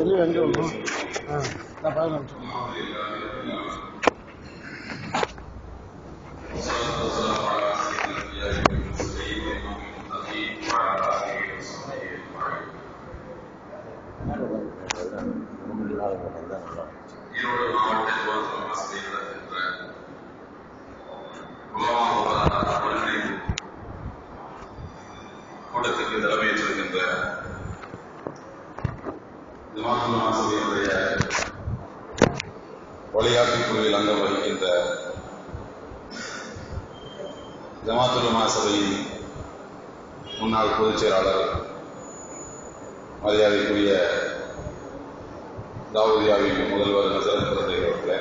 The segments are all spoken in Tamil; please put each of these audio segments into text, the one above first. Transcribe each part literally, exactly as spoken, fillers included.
சொல்லி எங்கே ஒன்றும் ஆ நான் பதினஞ்சு ஈரோடு கூட்டத்திற்கு தலைமையேற்றிருக்கின்ற ஜமாத்துல் உலமா சபையினுடைய வழிகாட்டி குழுவில் அங்கம் வகிக்கின்ற ஜமாத்துல் உலமா சபையின் முன்னாள் பொதுச் செயலாளர் மரியாதைக்குரிய தாவூதியாவின் முதல்வர் நசரத் குழந்தை அவர்களே,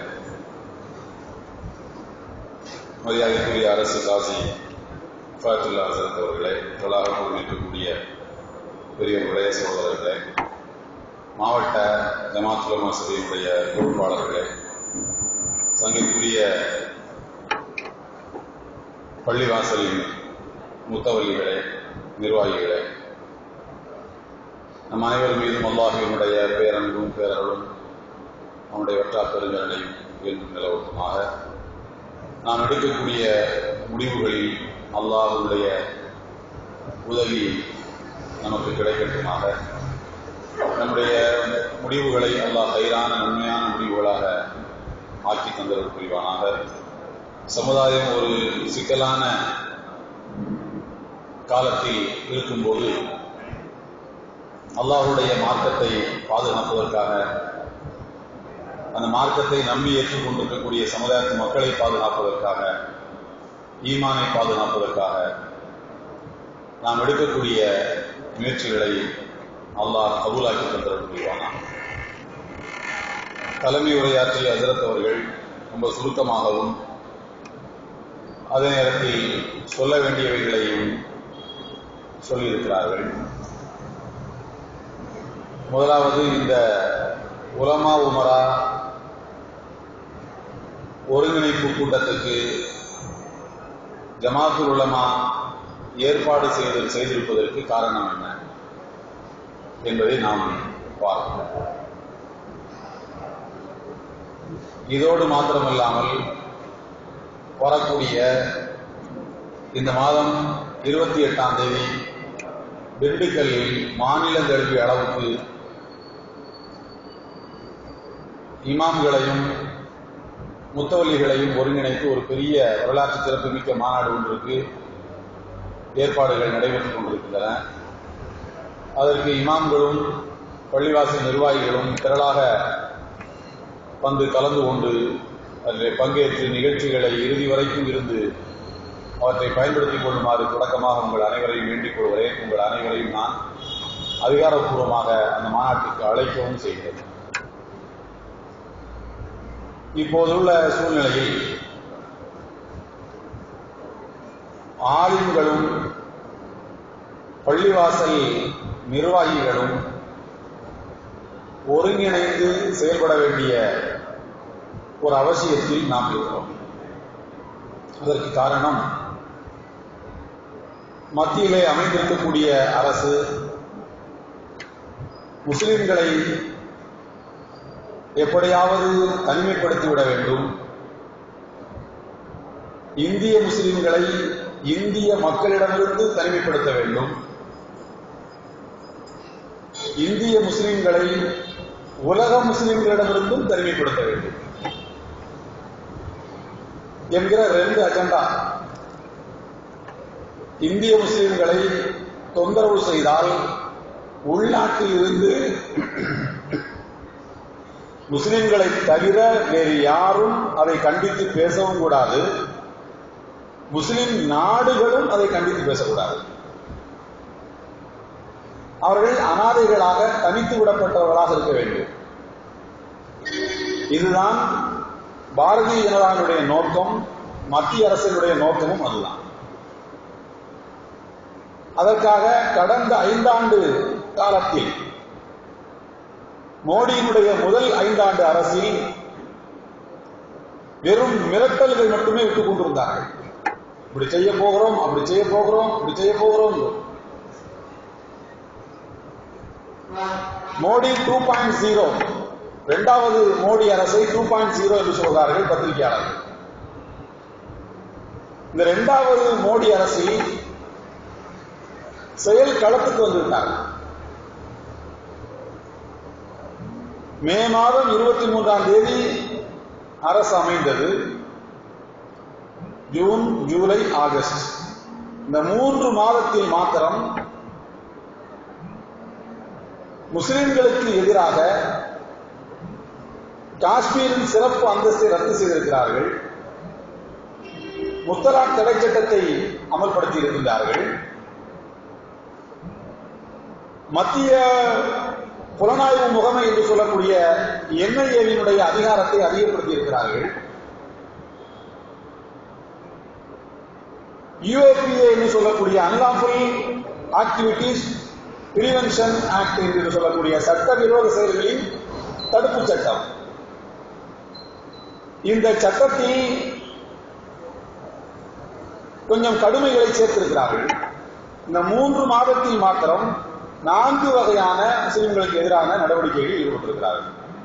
மரியாதைக்குரிய அரசு காசி ஃபாத்துல்லா ஹசரத் அவர்களே, தொழிலாக பொறுப்பேற்கக்கூடிய பெரியவர்களே, சகோதரர்களே, மாவட்ட ஜமாத்துல் உலமா சபையினுடைய பொறுப்பாளர்களே, சங்கக்குரிய பள்ளிவாசலின் முத்தவல்லிகளே, நிர்வாகிகளே, நம் அனைவர் மீதும் அல்லாஹ்வினுடைய பேரன்பும் பேரருளும் அவனுடைய வற்றா பெருங்கரணையும் என்றும் நிலவட்டுமாக. நாம் எடுக்கக்கூடிய முடிவுகளில் அல்லாஹ்வுடைய உதவி நமக்கு கிடைக்கட்டுமாக. நம்முடைய முடிவுகளை அல்லாஹ் கைரான நன்மையான முடிவுகளாக ஆக்கி தந்தவர் புரிவானாக. சமுதாயம் ஒரு சிக்கலான காலத்தில் இருக்கும்போது அல்லாஹ்வுடைய மார்க்கத்தை பாதுகாப்பதற்காக, அந்த மார்க்கத்தை நம்பி ஏற்றுக்கொண்டிருக்கக்கூடிய சமுதாயத்து மக்களை பாதுகாப்பதற்காக, ஈமானை பாதுகாப்பதற்காக நாம் எடுக்கக்கூடிய முயற்சிகளை அல்லாஹ் கபூலாக்கி தந்தவர் புரிவானாக. தலைமை உரையாற்றிய ஹஜ்ரத் அவர்கள் ரொம்ப சுருக்கமாகவும் அதே நேரத்தில் சொல்ல வேண்டியவைகளையும் சொல்லியிருக்கிறார்கள். முதலாவது, இந்த உலமா உமரா ஒருங்கிணைப்பு கூட்டத்துக்கு ஜமாத்துல் உலமா ஏற்பாடு செய்து செய்திருப்பதற்கு காரணம் என்ன என்பதை நாம் பார்ப்போம். இதோடு மாத்திரமல்லாமல் வரக்கூடிய இந்த மாதம் இருபத்தி எட்டாம் தேதி திண்டுக்கல்லில் மாநில தழுவிய அளவுக்கு இமாம்களையும் முத்தவல்லிகளையும் ஒருங்கிணைத்து ஒரு பெரிய வரலாற்று சிறப்புமிக்க மாநாடு ஒன்றுக்கு ஏற்பாடுகள் நடைபெற்றுக் கொண்டிருக்கின்றன. அதற்கு இமாம்களும் பள்ளிவாசல் நிர்வாகிகளும் திரளாக வந்து கலந்து கொண்டு அதில் பங்கேற்று நிகழ்ச்சிகளை இறுதி வரைக்கும் இருந்து அவற்றை பயன்படுத்திக் கொள்ளுமாறு தொடக்கமாக உங்கள் அனைவரையும் வேண்டிக் கொள்கிறேன். உங்கள் அனைவரையும் நான் அதிகாரப்பூர்வமாக அந்த மாநாட்டுக்கு அழைக்கவும் செய்கிறேன். இப்போதுள்ள சூழ்நிலையில் ஆலிம்களும் பள்ளிவாசல் நிர்வாகிகளும் ஒருங்கிணைந்து செயல்பட வேண்டிய ஒரு அவசியத்தில் நாம் இருக்கிறோம். அதற்கு காரணம், மத்தியிலே அமைந்திருக்கக்கூடிய அரசு முஸ்லிம்களை எப்படியாவது தனிமைப்படுத்திவிட வேண்டும், இந்திய முஸ்லிம்களை இந்திய மக்களிடமிருந்து தனிமைப்படுத்த வேண்டும், இந்திய முஸ்லிம்களை உலக முஸ்லிம்களிடமிருந்தும் தனிமைப்படுத்த வேண்டும் என்கிற ரெண்டு அஜெண்டா. இந்திய முஸ்லிம்களை தொந்தரவு செய்தால் உள்நாட்டில் இருந்து முஸ்லிம்களை தவிர வேறு யாரும் அதை கண்டித்து பேசவும் கூடாது, முஸ்லிம் நாடுகளும் அதை கண்டித்து பேசக்கூடாது. அவர்கள் அனாதைகளாக தனித்து விடப்பட்டவர்களாக இருக்க வேண்டும். இதுதான் பாரதிய ஜனதாவுடைய நோக்கம், மத்திய அரசினுடைய நோக்கமும் அதுதான். அதற்காக கடந்த ஐந்தாண்டு காலத்தில் மோடியினுடைய முதல் ஐந்தாண்டு அரசில் வெறும் மிரட்டல்கள் மட்டுமே விட்டுக் கொண்டிருந்தார்கள். இப்படி செய்ய போகிறோம், அப்படி செய்ய போகிறோம், இப்படி செய்ய போகிறோம். மோடி டூ பாயிண்ட் ஜீரோ, இரண்டாவது மோடி அரசை டூ பாயிண்ட் ஜீரோ என்று சொல்கிறார்கள் பத்திரிகையாளர்கள். இந்த இரண்டாவது மோடி அரசில் செயல் களத்துக்கு வந்துவிட்டார். மே மாதம் இருபத்தி மூன்றாம் தேதி அரசு அமைந்தது. ஜூன், ஜூலை, ஆகஸ்ட் இந்த மூன்று மாதத்தில் மாத்திரம் முஸ்லிம்களுக்கு எதிராக காஷ்மீரின் சிறப்பு அந்தஸ்தை ரத்து செய்திருக்கிறார்கள். முத்தலாக் தடை சட்டத்தை அமல்படுத்தி இருக்கின்றார்கள். மத்திய புலனாய்வு முகமை என்று சொல்லக்கூடிய என்ஐஏவினுடைய அதிகாரத்தை அதிகப்படுத்தி இருக்கிறார்கள். யூஏபிஏ என்று சொல்லக்கூடிய அன்லாஃபுல் ஆக்டிவிட்டிஸ் பிரிவென்ஷன் ஆக்ட் என்று சொல்லக்கூடிய சட்டவிரோத செயல்களின் தடுப்பு சட்டம். இந்த சட்டத்தில் கொஞ்சம் கடுமைகளை சேர்த்திருக்கிறார்கள். இந்த மூன்று மாதத்தில் மாத்திரம் நான்கு வகையான முஸ்லிம்களுக்கு எதிரான நடவடிக்கைகளில் ஈடுபட்டிருக்கிறார்கள்.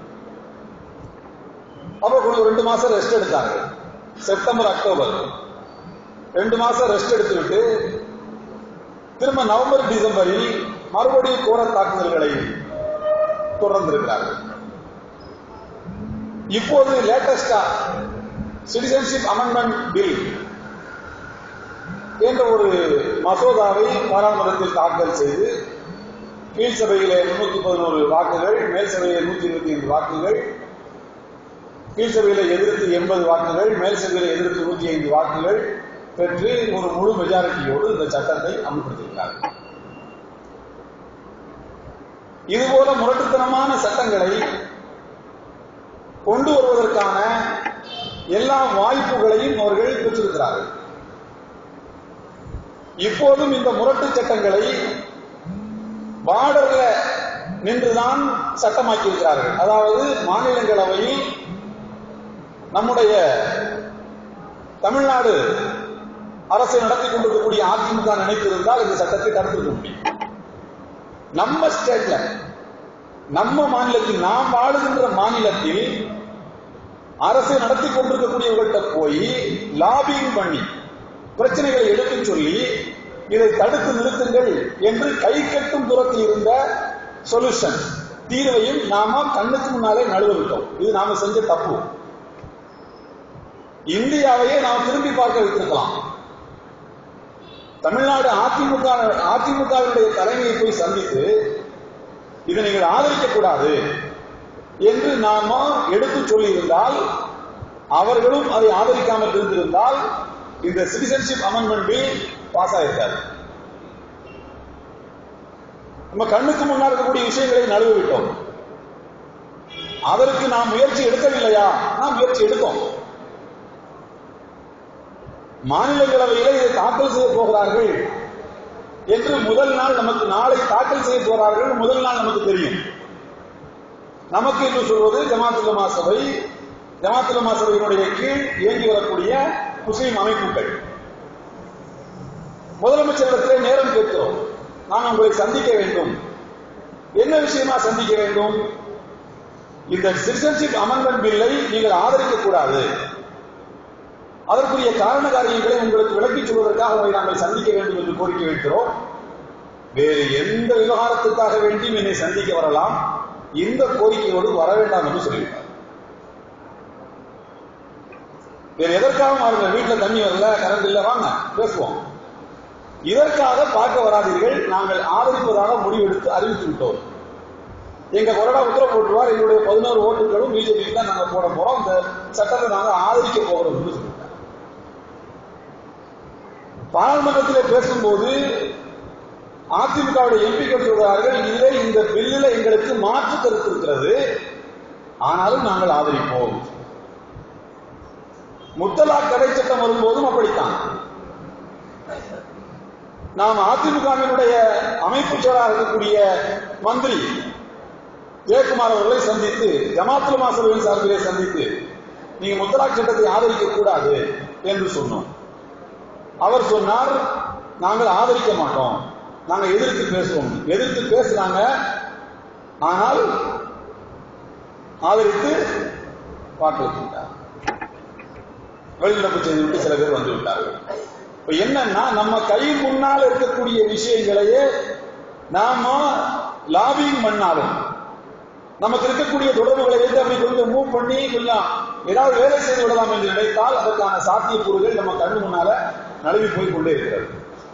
அப்போ கொஞ்சம் ரெண்டு மாசம் ரெஸ்ட் எடுத்தார்கள். செப்டம்பர், அக்டோபர் ரெண்டு மாசம் ரெஸ்ட் எடுத்துவிட்டு திரும்ப நவம்பர், டிசம்பரில் மறுபடியும் கோர தாக்குதல்களை தொடர்ந்திருக்கிறார்கள். இப்போது லேட்டஸ்டா சிட்டிசன்ஷிப் அமெண்ட்மெண்ட் பில் என்ற ஒரு மசோதாவை பாராளுமன்றத்தில் தாக்கல் செய்து கீழ் சபையிலே முன்னூத்தி பதினோரு வாக்குகள், மேல் சபையிலே நூத்தி இருபத்தி ஐந்து வாக்குகள், கீழ் சபையிலே எதிர்த்து எண்பது வாக்குகள், மேல் சபையிலே எதிர்த்து நூத்தி ஐந்து வாக்குகள் பெற்று ஒரு முழு மெஜாரிட்டியோடு இந்த சட்டத்தை அமல்படுத்தியிருக்கிறார்கள். இதுபோல முரட்டுத்தனமான சட்டங்களை கொண்டு வருவதற்கான எல்லா வாய்ப்புகளையும் அவர்கள் பெற்றிருக்கிறார்கள். இப்போதும் இந்த முரட்டு சட்டங்களை பார்டர்ல நின்றுதான் சட்டமாக்கி இருக்கிறார்கள். அதாவது மாநிலங்களவையில் நம்முடைய தமிழ்நாடு அரசை நடத்தி கொண்டிருக்கக்கூடிய அதிமுக நினைத்திருந்தால் இந்த சட்டத்தை தடுத்திருக்க முடியும். நம்ம ஸ்டேட்ல, நம்ம மாநிலத்தில், நாம் வாழுகின்ற மாநிலத்தில் அரசை நடத்தி கொண்டிருக்கக்கூடியவர்கள்ட்ட போய் லாபிங் பண்ணி பிரச்சனைகளை எடுத்துச் சொல்லி இதை தடுத்து நிறுத்துங்கள் என்று கை கட்டும் தூரத்தில் இருந்த சொல்யூஷன், தீர்வையும் நாம கண்ணுக்கு முன்னாலே நழுவவிட்டோம். இது நாம செஞ்ச தப்பு. இந்தியாவையே நாம் திரும்பி பார்க்க வைத்திருக்கலாம். தமிழ்நாடு அதிமுக அதிமுகவினுடைய தலைமையை போய் சந்தித்து இதை நீங்கள் ஆதரிக்க கூடாது என்று நாம எடுத்து சொல்லி இருந்தால், அவர்களும் அதை ஆதரிக்காமல் இருந்திருந்தால் இந்த சிட்டிசன்ஷிப் அமெண்ட்மெண்ட் பில் பாஸ் ஆயிருக்காது. நம்ம கண்ணுக்கு முன்னால் இருக்கக்கூடிய விஷயங்களை நழுவ விட்டோம். அதற்கு நாம் முயற்சி எடுக்கவில்லையா? நாம் முயற்சி எடுத்தோம். மாநிலங்களவையிலே இதை தாக்கல் செய்ய போகிறார்கள் என்று முதல் நாள் நமக்கு, நாளை தாக்கல் செய்ய போகிறார்கள் முதல் நாள் நமக்கு தெரியும். நமக்கு என்று சொல்வது ஜமாத் உலமா சபை, ஜமாத் உலமா சபையினுடைய கீழ் இயங்கி வரக்கூடிய முஸ்லிம் அமைப்புகள். முதலமைச்சரிடத்திலே நேரம் கேட்கிறோம், நான் உங்களை சந்திக்க வேண்டும். என்ன விஷயமா சந்திக்க வேண்டும்? இந்த சிட்டிசன்ஷிப் அமெண்ட்மெண்ட் பில்லை நீங்கள் ஆதரிக்க கூடாது, அதற்குரிய காரண காரியங்களை உங்களுக்கு விளக்கிச் சொல்வதற்காக உங்களை நாங்கள் சந்திக்க வேண்டும் என்று கோரிக்கை வைக்கிறோம். வேறு எந்த விவகாரத்துக்காக வேண்டியும் என்னை சந்திக்க வரலாம், இந்த கோரிக்கையோடு வர வேண்டாம் என்று சொல்லிவிட்டார். வேறு எதற்காக வாருங்கள், வீட்டில் தண்ணி வரல, கரண்ட் இல்ல, வாங்க பேசுவோம். இதற்காக பார்க்க வராதீர்கள், நாங்கள் ஆதரிப்பதாக முடிவெடுத்து அறிவித்து விட்டோம். எங்க கொறடா உத்தரவு போட்டுருவார், எங்களுடைய பதினோரு ஓட்டுகளும் பிஜேபி தான் நாங்கள் போட போறோம், இந்த சட்டத்தை நாங்கள் ஆதரிக்க போகிறோம் என்று சொல்லிட்டார். பாராளுமன்றத்தில் பேசும்போது அதிமுகவுடைய எம்பிக்கள் சொல்கிறார்கள், இதிலே இந்த பில்லில் எங்களுக்கு மாற்று கருத்து இருக்கிறது, ஆனாலும் நாங்கள் ஆதரிப்போம். முத்தலாக் தடை சட்டம் வரும்போதும் அப்படித்தான். நாம் அதிமுகவினுடைய அமைப்பு செயலாளர் இருக்கக்கூடிய மந்திரி ஜெயக்குமார் அவர்களை சந்தித்து, ஜமாத் உலமா சபையின் சார்பிலே சந்தித்து, நீங்க முத்தலாக் சட்டத்தை ஆதரிக்க கூடாது என்று சொன்னோம். அவர் சொன்னார், நாங்கள் ஆதரிக்க மாட்டோம், நாங்கள் எதிர்த்து பேசுவோம். எதிர்த்து பேசுறாங்க, ஆனால் ஆதரித்து வாக்களித்தார். வெளிநடப்பு செய்து விட்டு சில பேர் வந்து விட்டார்கள். இப்ப என்னன்னா, நம்ம கை முன்னால் இருக்கக்கூடிய விஷயங்களையே நாம லாபிங் பண்ணாலும், நமக்கு இருக்கக்கூடிய தொடர்புகளை வைத்து அப்படி கொஞ்சம் மூவ் பண்ணி கொஞ்சம் ஏதாவது வேலை செய்து விடலாம் என்று நினைத்தால் அதற்கான சாத்தியக்கூறுகள் நம்ம கண்ணு முன்னால நழுவி போய் கொண்டே இருக்கிறது.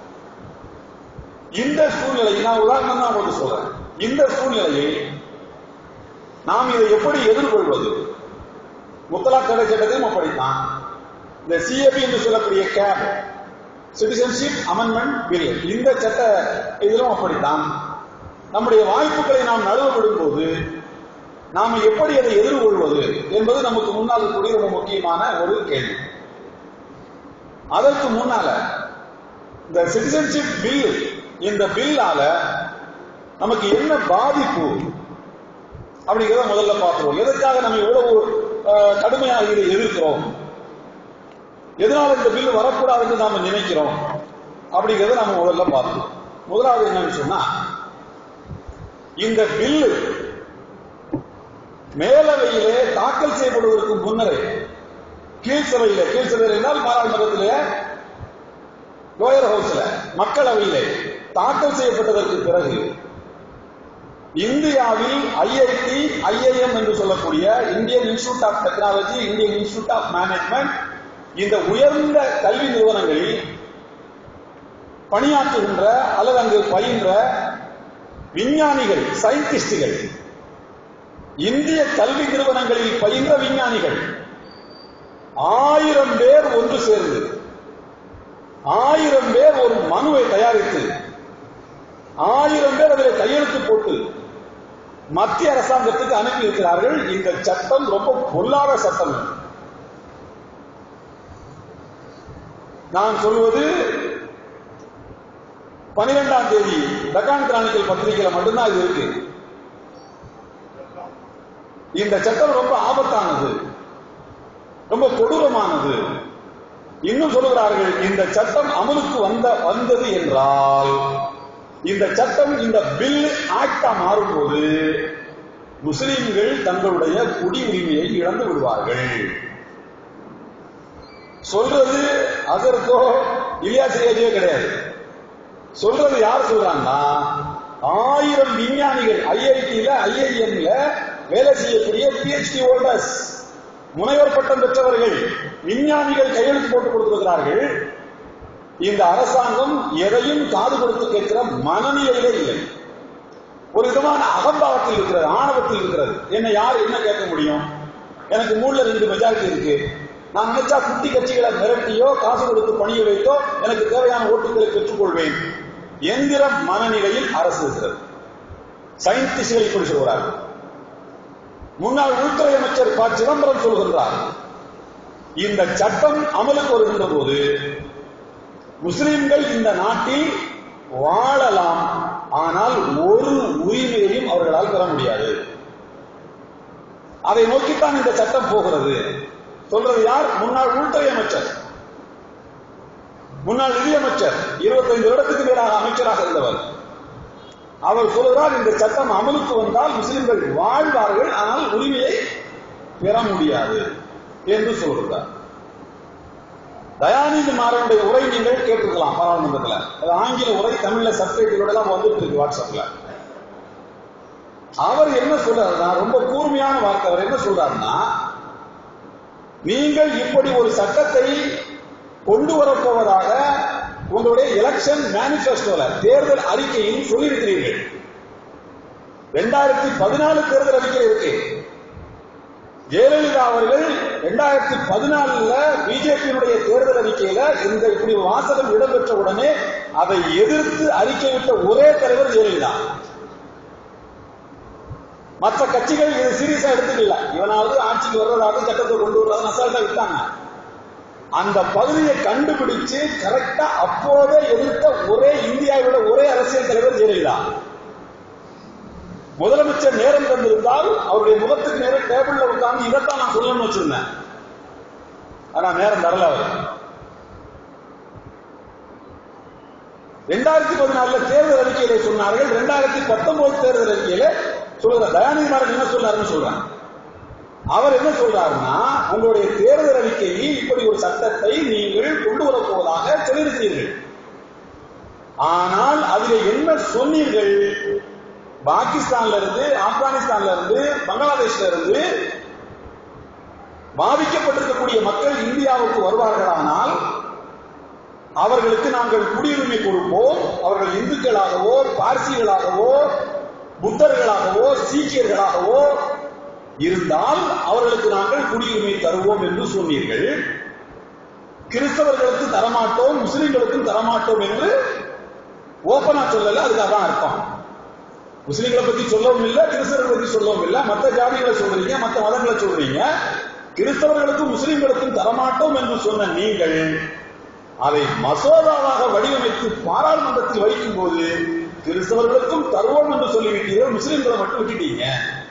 இந்த சூழ்நிலை நான் உதாரணம் தான் உங்களுக்கு சொல்றேன். இந்த சூழ்நிலையை நாம் இதை எப்படி எதிர்கொள்வது? முத்தலாக் தடை சட்டத்தையும் அப்படித்தான். இந்த சிஏபி என்று சொல்லக்கூடிய கேப் சிட்டிசன்ஷிப் அமெண்ட்மெண்ட் பில், இந்த சட்ட இதிலும் அப்படித்தான். நம்முடைய வாய்ப்புகளை நாம் நழுவப்படும் போது நாம் எப்படி அதை எதிர்கொள்வது என்பது நமக்கு முன்னால் கூடிய ரொம்ப முக்கியமான ஒரு கேள்வி. அதற்கு முன்னால இந்த சிட்டிசன்ஷிப் பில், இந்த பில்லால நமக்கு என்ன பாதிப்பு அப்படிங்கிறத முதல்ல பார்க்கிறோம். எதற்காக நம்ம இவ்வளவு கடுமையாக இதை எதிர்க்கிறோம், எதனால இந்த பில் வரக்கூடாது என்று நாம நினைக்கிறோம் அப்படிங்கிறத நம்ம முதல்ல பார்க்கிறோம். முதலாவது என்னன்னு சொன்னா, இந்த பில் மேலவையிலே தாக்கல் செய்யப்படுவதற்கு முன்னரே கீழ்சபையிலே, கீழ்சபையில் என்றால் பாராளுமன்றத்திலே, லோயர் ஹவுஸ்ல மக்களவையிலே தாக்கல் செய்யப்பட்டதற்கு பிறகு இந்தியாவில் ஐஐடி, ஐஐஎம் என்று சொல்லக்கூடிய Indian institute of technology, Indian institute of management, இந்த உயர்ந்த கல்வி நிறுவனங்களில் பணியாற்றுகின்ற அல்லது அங்கு பயின்ற விஞ்ஞானிகள், சயின்டிஸ்டுகள், இந்திய கல்வி நிறுவனங்களில் பயின்ற விஞ்ஞானிகள் ஆயிரம் பேர் ஒன்று சேர்ந்து, ஆயிரம் பேர் ஒரு மனுவை தயாரித்து, ஆயிரம் பேர் அதில் கையெழுத்து போட்டு மத்திய அரசாங்கத்துக்கு அனுப்பி இருக்கிறார்கள். இந்த சட்டம் ரொம்ப பொல்லாத சட்டம். நான் சொல்வது பனிரெண்டாம் தேதி டக்கான் கிரானிக்கல் பத்திரிகையில மட்டும்தான் இது இருக்கு. இந்த சட்டம் ரொம்ப ஆபத்தானது, ரொம்ப கொடூரமானது. இன்னும் சொல்லுகிறார்கள், இந்த சட்டம் அமலுக்கு வந்த வந்தது என்றால், இந்த சட்டம், இந்த பில் ஆக்டா மாறும்போது முஸ்லிம்கள் தங்களுடைய குடியுரிமையை இழந்து விடுவார்கள். சொல்றது அதற்கோ இல்லையாசிரியோ கிடையாது. சொல்றது யார் சொல்றாங்கன்னா, ஆயிரம் விஞ்ஞானிகள் ஐஐடியில, ஐஐஎம்ல வேலை செய்யக்கூடிய பிஹெச்டி ஹோல்டர்ஸ், முனைவர் பட்டம் பெற்றவர்கள், விஞ்ஞானிகள் கையெழுத்து போட்டு கொடுத்திருக்கிறார்கள். இந்த அரசாங்கம் எதையும் காது கொடுத்து கேட்கிற மனநிலையிலே இல்லை. ஒரு விதமான அகம்பாவத்தில் இருக்கிறது, ஆணவத்தில் இருக்கிறது. என்ன யார் என்ன கேட்க முடியும்? எனக்கு மூணுல ரெண்டு மெஜாரிட்டி இருக்கு, நான் நினைச்சா குட்டி கட்சிகளை மிரட்டியோ காசு கொடுத்து பணிய வைத்தோ எனக்கு தேவையான ஓட்டுகளை பெற்றுக்கொள்வேன் என்கிற மனநிலையில் அரசு இருக்கிறது. சயின்டிஸ்டுகள் இப்படி சொல்கிறார்கள். முன்னாள் உள்துறை அமைச்சர் ப சிதம்பரம் சொல்கின்றார், இந்த சட்டம் அமலுக்கு வருகின்ற போது முஸ்லிம்கள் இந்த நாட்டில் வாழலாம், ஆனால் ஒரு உரிமையையும் அவர்களால் பெற முடியாது. அதை நோக்கித்தான் இந்த சட்டம் போகிறது. சொல்றது யார்? முன்னாள் உள்துறை அமைச்சர், முன்னாள் நிதியமைச்சர், இருபத்தைந்து வருடத்துக்கு மேலாக அமைச்சராக இருந்தவர். அவர் சொல்கிறார், இந்த சட்டம் அமலுக்கு வந்தால் முஸ்லிம்கள் வாழ்வார்கள், ஆனால் உரிமையை பெற முடியாது என்று சொல்கிறார். தயாநிதி மாறனுடைய உரை நீங்கள் கேட்டிருக்கலாம் பாராளுமன்றத்தில். அது ஆங்கில உரை, தமிழ்ல சப்டைட்டிலோட எல்லாம் வந்துட்டு இருக்கு வாட்ஸ்அப்ல. அவர் என்ன சொல்றாருன்னா, ரொம்ப கூர்மையான வார்த்தை. அவர் என்ன சொல்றாருன்னா, நீங்கள் இப்படி ஒரு சட்டத்தை கொண்டு வரப்போவதாக உங்களுடைய எலெக்ஷன் மேனிபெஸ்டோல, தேர்தல் அறிக்கையில் சொல்லியிருக்கிறீர்கள். இரண்டாயிரத்தி பதினாலு தேர்தல் அறிக்கை இருக்கு. ஜெயலலிதா அவர்கள் இரண்டாயிரத்தி பதினாலுல பிஜேபியினுடைய தேர்தல் அறிக்கையில இந்த இப்படி வாசகம் இடம்பெற்ற உடனே அதை எதிர்த்து அறிக்கை விட்ட ஒரே தலைவர் ஜெயலலிதா. மற்ற கட்சிகள் இது சீரியஸா எடுத்துக்கல. இவனாவது ஆட்சிக்கு வர்றதாக சட்டத்தை கொண்டு வருவதாக அசால்ட்டா விட்டாங்க. அந்த பகுதியை கண்டுபிடிச்சு கரெக்டா அப்போதே எதிர்த்த ஒரே இந்தியாவோட ஒரே அரசியல் தலைவர் ஜெயலலிதா. முதலமைச்சர் நேரம் தந்திருந்தால் அவருடைய முகத்துக்கு நேரம் டேபிள்ல உட்கார்ந்து இதைத்தான் நான் சொல்லணும்னு வச்சிருந்தேன். ஆனா நேரம் தரல. அவர் இரண்டாயிரத்தி பதினாலுல தேர்தல் அறிக்கையில சொன்னார்கள், இரண்டாயிரத்தி பத்தொன்பது தேர்தல் அறிக்கையில சொல்ற தயாநிதி மாறன் என்ன சொல்றாருன்னு சொல்றாங்க. அவர் என்ன சொல்றாருன்னா, உங்களுடைய தேர்தல் அறிக்கையில் இப்படி ஒரு சட்டத்தை நீங்கள் கொண்டு வரப்போவதாக சொல்லியிருக்கிறீர்கள். ஆனால் அதில் என்ன சொன்னீர்கள்? பாகிஸ்தான்ல இருந்து, ஆப்கானிஸ்தான்ல இருந்து, பங்களாதேஷ்ல இருந்து பாதிக்கப்பட்டிருக்கக்கூடிய மக்கள் இந்தியாவுக்கு வருவார்களானால் அவர்களுக்கு நாங்கள் குடியுரிமை கொடுப்போம். அவர்கள் இந்துக்களாகவோ, பார்சிகளாகவோ, புத்தர்களாகவோ, சீக்கியர்களாகவோ இருந்தால் அவர்களுக்கு நாங்கள் குடியுரிமை தருவோம் என்று சொன்னீர்கள். கிறிஸ்தவர்களுக்கு தரமாட்டோம், முஸ்லிம்களுக்கும் தரமாட்டோம் என்று ஓபனா சொல்லல. அதுக்கு அதான் அர்த்தம். முஸ்லிம்களை பத்தி சொல்லவும் இல்லை, கிறிஸ்தவர்களை பத்தி சொல்லவும் இல்லை. மற்ற ஜாதிகளை சொல்றீங்க, மற்ற மதங்களை சொல்றீங்க. கிறிஸ்தவர்களுக்கும் முஸ்லிம்களுக்கும் தரமாட்டோம் என்று சொன்ன நீங்கள் அதை மசோதாவாக வடிவமைத்து பாராளுமன்றத்தில் வைக்கும் போது கிறிஸ்தவர்களுக்கும் தருவோம் என்று சொல்லிவிட்டீர்கள், முஸ்லிம்களை மட்டும் விட்டுட்டீங்க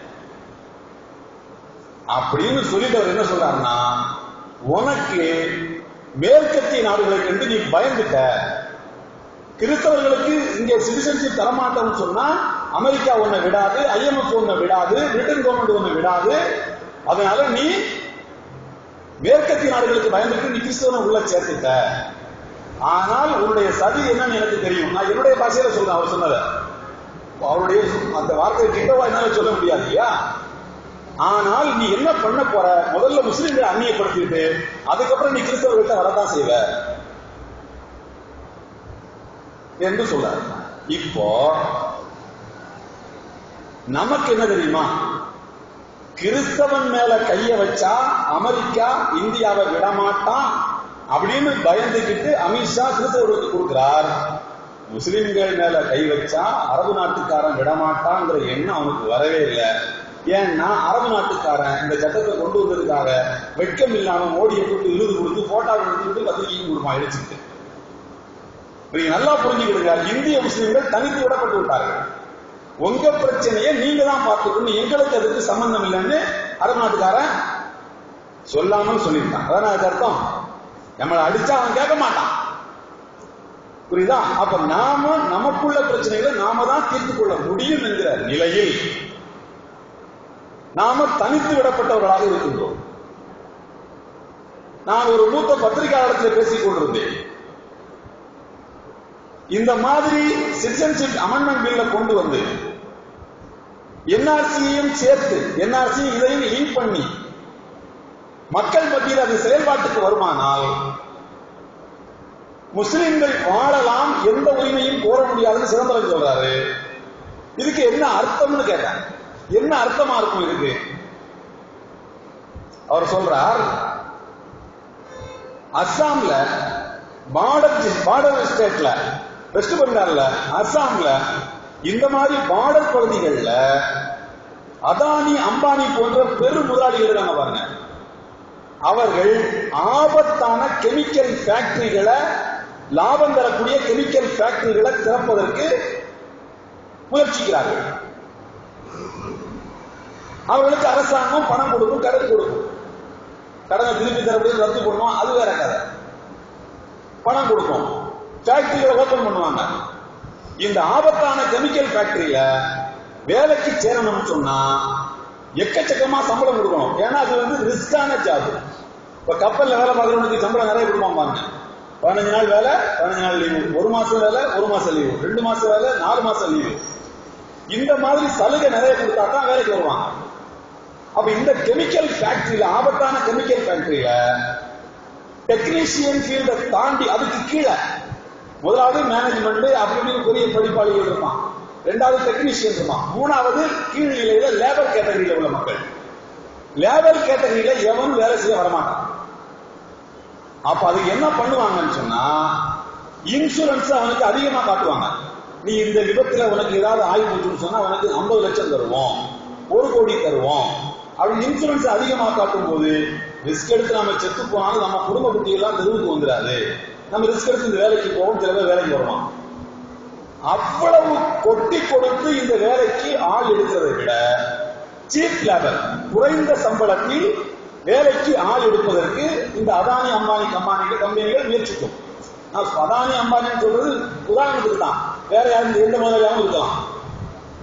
அப்படின்னு சொல்லிட்டு அவர் என்ன சொல்றாருன்னா, உனக்கு மேற்கத்திய நாடுகளை கண்டு நீ பயந்துட்ட. கிறிஸ்தவர்களுக்கு இங்கே சிட்டிசன்ஷிப் தரமாட்டோம்னு சொன்னா அமெரிக்கா ஒன்ன விடாது, ஐஎம்எஃப் ஒன்ன விடாது, பிரிட்டன் கவர்மெண்ட் ஒன்ன விடாது. அதனால நீ மேற்கத்திய நாடுகளுக்கு பயந்துட்டு நீ கிறிஸ்தவனை உள்ள சேர்த்துட்ட. ஆனால் உன்னுடைய சதி என்னன்னு எனக்கு தெரியும். நான் என்னுடைய பாஷையில சொல்றேன். அவர் சொன்னத அவருடைய அந்த வார்த்தை கிட்டவா என்னால சொல்ல முடியாது இல்லையா? ஆனால் நீ என்ன பண்ண போற? முதல்ல முஸ்லிம்களை அந்நியப்படுத்திட்டு அதுக்கப்புறம் நீ கிறிஸ்தவர்கள்ட்ட வரதான் செய்வ என்று சொல்றாரு. இப்போ நமக்கு என்ன தெரியுமா? கிறிஸ்தவன் மேல கைய வச்சா அமெரிக்கா இந்தியாவை விடமாட்டான் அப்படின்னு பயந்துகிட்டு அமித்ஷா கிறிஸ்தவர்களுக்கு கொடுக்கிறார். முஸ்லிம்கள் மேல கை வச்சா அரபு நாட்டுக்காரன் விடமாட்டாங்கிற எண்ணம் அவனுக்கு வரவே இல்லை. ஏன்னா அரபு நாட்டுக்காரன் இந்த சட்டத்தை கொண்டு வந்ததுக்காக வெட்கம் இல்லாம மோடியை கூட்டு இழுது கொடுத்து போட்டோ எடுத்துட்டு பத்திரிகையும் கொடுப்பான் எடுத்துட்டு. நீங்க நல்லா புரிஞ்சுக்கிடுங்க, இந்திய முஸ்லிம்கள் தனித்து விடப்பட்டு விட்டார்கள். உங்க பிரச்சனையை நீங்க தான் பார்த்துக்கணும், எங்களுக்கு அதுக்கு சம்பந்தம் இல்லைன்னு அரபு நாட்டுக்காரன் சொல்லாமல் சொல்லியிருக்கான். அதான் அதுக்கு அர்த்தம். நம்மளை அடிச்சா அவன் கேட்க மாட்டான். புரியுதா? அப்ப நாம நமக்குள்ள பிரச்சனைகளை நாம தான் தீர்த்து கொள்ள முடியும் என்கிற நிலையில் நாம தனித்து விடப்பட்டவர்களாக இருக்கின்றோம். நான் ஒரு மூத்த பத்திரிகையாளத்தில் பேசிக் கொண்டிருந்தேன். இந்த மாதிரி சிட்டிசன்ஷிப் அமெண்ட்மெண்ட் பில்ல கொண்டு வந்து என்ஆர்சியையும் சேர்த்து என்ஆர்சி இதையும் லிங்க் பண்ணி மக்கள் மத்தியில் அது செயல்பாட்டுக்கு வருமானால் முஸ்லிம்கள் வாழலாம், எந்த உரிமையும் கோர முடியாதுன்னு சிதம்பரம் சொல்றாரு. இதுக்கு என்ன அர்த்தம்னு கேட்டாங்க. என்ன அர்த்தமா இருக்கும் இதுக்கு? அவர் சொல்றார், அஸ்ஸாம்ல பார்டர் பார்டர் ஸ்டேட்ல, வெஸ்ட் பெங்கால்ல, அஸ்ஸாம்ல இந்த மாதிரி பார்டர் பகுதிகளில் அதானி அம்பானி போன்ற பெரு முதலாளிகள் இருக்காங்க பாருங்க. அவர்கள் ஆபத்தான கெமிக்கல் ஃபேக்டரிகளை, லாபம் தரக்கூடிய கெமிக்கல் ஃபேக்டரிகளை திறப்பதற்கு முயற்சிக்கிறார்கள். அவர்களுக்கு அரசாங்கம் பணம் கொடுக்கும், கடன் கொடுக்கும். கடனை திருப்பி தரப்படி ரத்து பண்ணுவோம், அது வேற கதை. பணம் கொடுக்கும், ஃபேக்டரிகளை ஓபன் பண்ணுவாங்க. இந்த ஆபத்தான கெமிக்கல் ஃபேக்டரியில வேலைக்கு சேரணும்னு சொன்னா எக்கச்சக்கமா சம்பளம் கொடுக்கணும். ஏன்னா அது வந்து ரிஸ்கான ஜாப். இப்ப கப்பல்ல வேலை பார்க்கறவனுக்கு சம்பளம் நிறைய கொடுப்பாங்க. பதினஞ்சு நாள் வேலை, பதினஞ்சு நாள் லீவு, ஒரு மாசம் வேலை, ஒரு மாசம் லீவு, ரெண்டு மாசம் வேலை, நாலு மாசம் லீவு. இந்த மாதிரி சலுகை நிறைய கொடுத்தா தான் வேலைக்கு வருவாங்க. அப்ப இந்த கெமிக்கல் ஃபேக்டரியில, ஆபத்தான கெமிக்கல் ஃபேக்டரியில டெக்னீஷியன் ஃபீல்டை தாண்டி அதுக்கு கீழே முதலாவது மேனேஜ்மெண்ட் அப்படின்னு பெரிய படிப்பாளிகள் இருப்பான், ரெண்டாவது டெக்னீஷியன் இருப்பான், மூணாவது கீழ் நிலையில லேபர் கேட்டகரியில உள்ள மக்கள். லேபர் கேட்டகரியில எவனும் வேலை செய்ய வரமாட்டான். அப்ப அதுக்கு என்ன பண்ணுவாங்கன்னு சொன்னா, இன்சூரன்ஸ் அவனுக்கு அதிகமா காட்டுவாங்க. நீ இந்த விபத்துல உனக்கு ஏதாவது ஆய்வு சொன்னா உனக்கு ஐம்பது லட்சம் தருவோம், ஒரு கோடி தருவோம் அப்படின்னு இன்சூரன்ஸ் அதிகமா காட்டும் போது ரிஸ்க் எடுத்து நம்ம செத்து போனாலும் நம்ம குடும்ப குட்டி எல்லாம் தெருவுக்கு வந்துடாது, நம்ம ரிஸ்க் எடுத்து இந்த வேலைக்கு போவோம், சில பேர் வேலைக்கு வருவான். அவ்வளவு கொட்டி கொடுத்து இந்த வேலைக்கு ஆள் எடுக்கிறதை விட சீப் லேபர், குறைந்த சம்பளத்தில் வேலைக்கு ஆள் எடுப்பதற்கு இந்த அதானி அம்பானி கம்பெனிகள் கம்பெனிகள் முயற்சிக்கும். அதானி அம்பானின்னு சொல்றது உதாரணத்துக்கு தான், வேற யாரும் எந்த முதலாளியாகவும் இருக்கலாம்.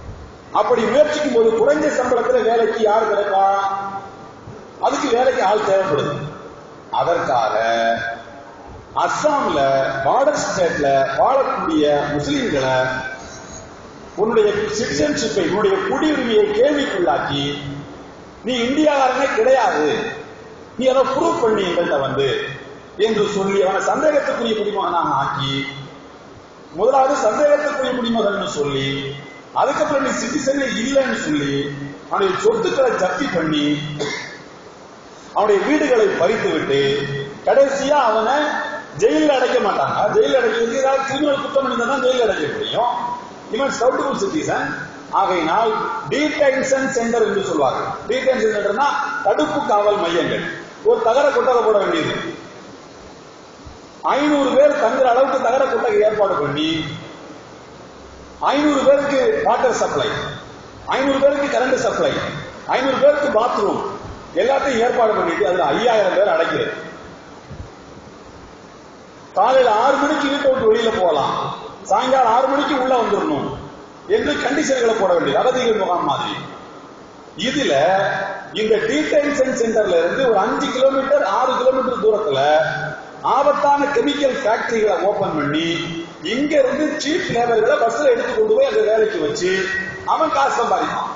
அப்படி முயற்சிக்கும் போது குறைஞ்ச சம்பளத்தில் வேலைக்கு யார் கிடைப்பா? அதுக்கு வேலைக்கு ஆள் தேவைப்படுது. அதற்காக அஸ்ஸாம்ல பார்டர் ஸ்டேட்ல வாழக்கூடிய முஸ்லிம்களை உன்னுடைய சிட்டிசன்ஷிப்பை, உன்னுடைய குடியுரிமையை கேள்விக்குள்ளாக்கி நீ இந்தியாக்காரனே கிடையாது, நீ அதை ப்ரூவ் பண்ணி எங்கள்கிட்ட வந்து என்று சொல்லி அவனை சந்தேகத்துக்குரிய குடிமகனாக ஆக்கி, முதலாவது சந்தேகத்துக்குரிய குடிமகன் சொல்லி, அதுக்கப்புறம் நீ சிட்டிசனே இல்லைன்னு சொல்லி அவனுடைய சொத்துக்களை ஜப்தி பண்ணி அவனுடைய வீடுகளை பறித்து விட்டு கடைசியா அவனை ஜெயிலில் அடைக்க மாட்டாங்க. ஜெயிலில் அடைக்கிறது ஏதாவது கிரிமினல் குற்றம் பண்ணிதான் ஜெயிலில் அடைக்க முடியும். இவன் சவுட்புல் சிட்டிசன் ஆகையினால் டீடென்ஷன் சென்டர் என்று சொல்வார்கள். டீடென்ஷன் சென்டர்னா தடுப்பு காவல் மையங்கள். ஒரு தகர கொட்டகை போட வேண்டியது, ஐநூறு பேர் தங்குற அளவுக்கு தகர கொட்டகை ஏற்பாடு பண்ணி ஐநூறு பேருக்கு வாட்டர் சப்ளை, ஐநூறு பேருக்கு கரண்ட் சப்ளை, ஐநூறு பேருக்கு பாத்ரூம் எல்லாத்தையும் ஏற்பாடு பண்ணிட்டு அதுல ஐயாயிரம் பேர் அடைக்கிறது. காலையில் ஆறு மணிக்கு வீட்டை விட்டு வெளியில போகலாம், சாயங்காலம் ஆறு மணிக்கு உள்ள வந்துடணும் என்று கண்டிஷன்களை போட வேண்டியது அகதிகள் முகாம் மாதிரி. இதுல இந்த டீடென்ஷன் சென்டர்ல இருந்து ஒரு அஞ்சு கிலோமீட்டர் ஆறு கிலோமீட்டர் தூரத்துல ஆபத்தான கெமிக்கல் ஃபேக்டரிகளை ஓபன் பண்ணி இங்க இருந்து சீப் லேபர்களை பஸ்ல எடுத்து கொண்டு போய் அந்த வேலைக்கு வச்சு அவன் காசு சம்பாதிப்பான்.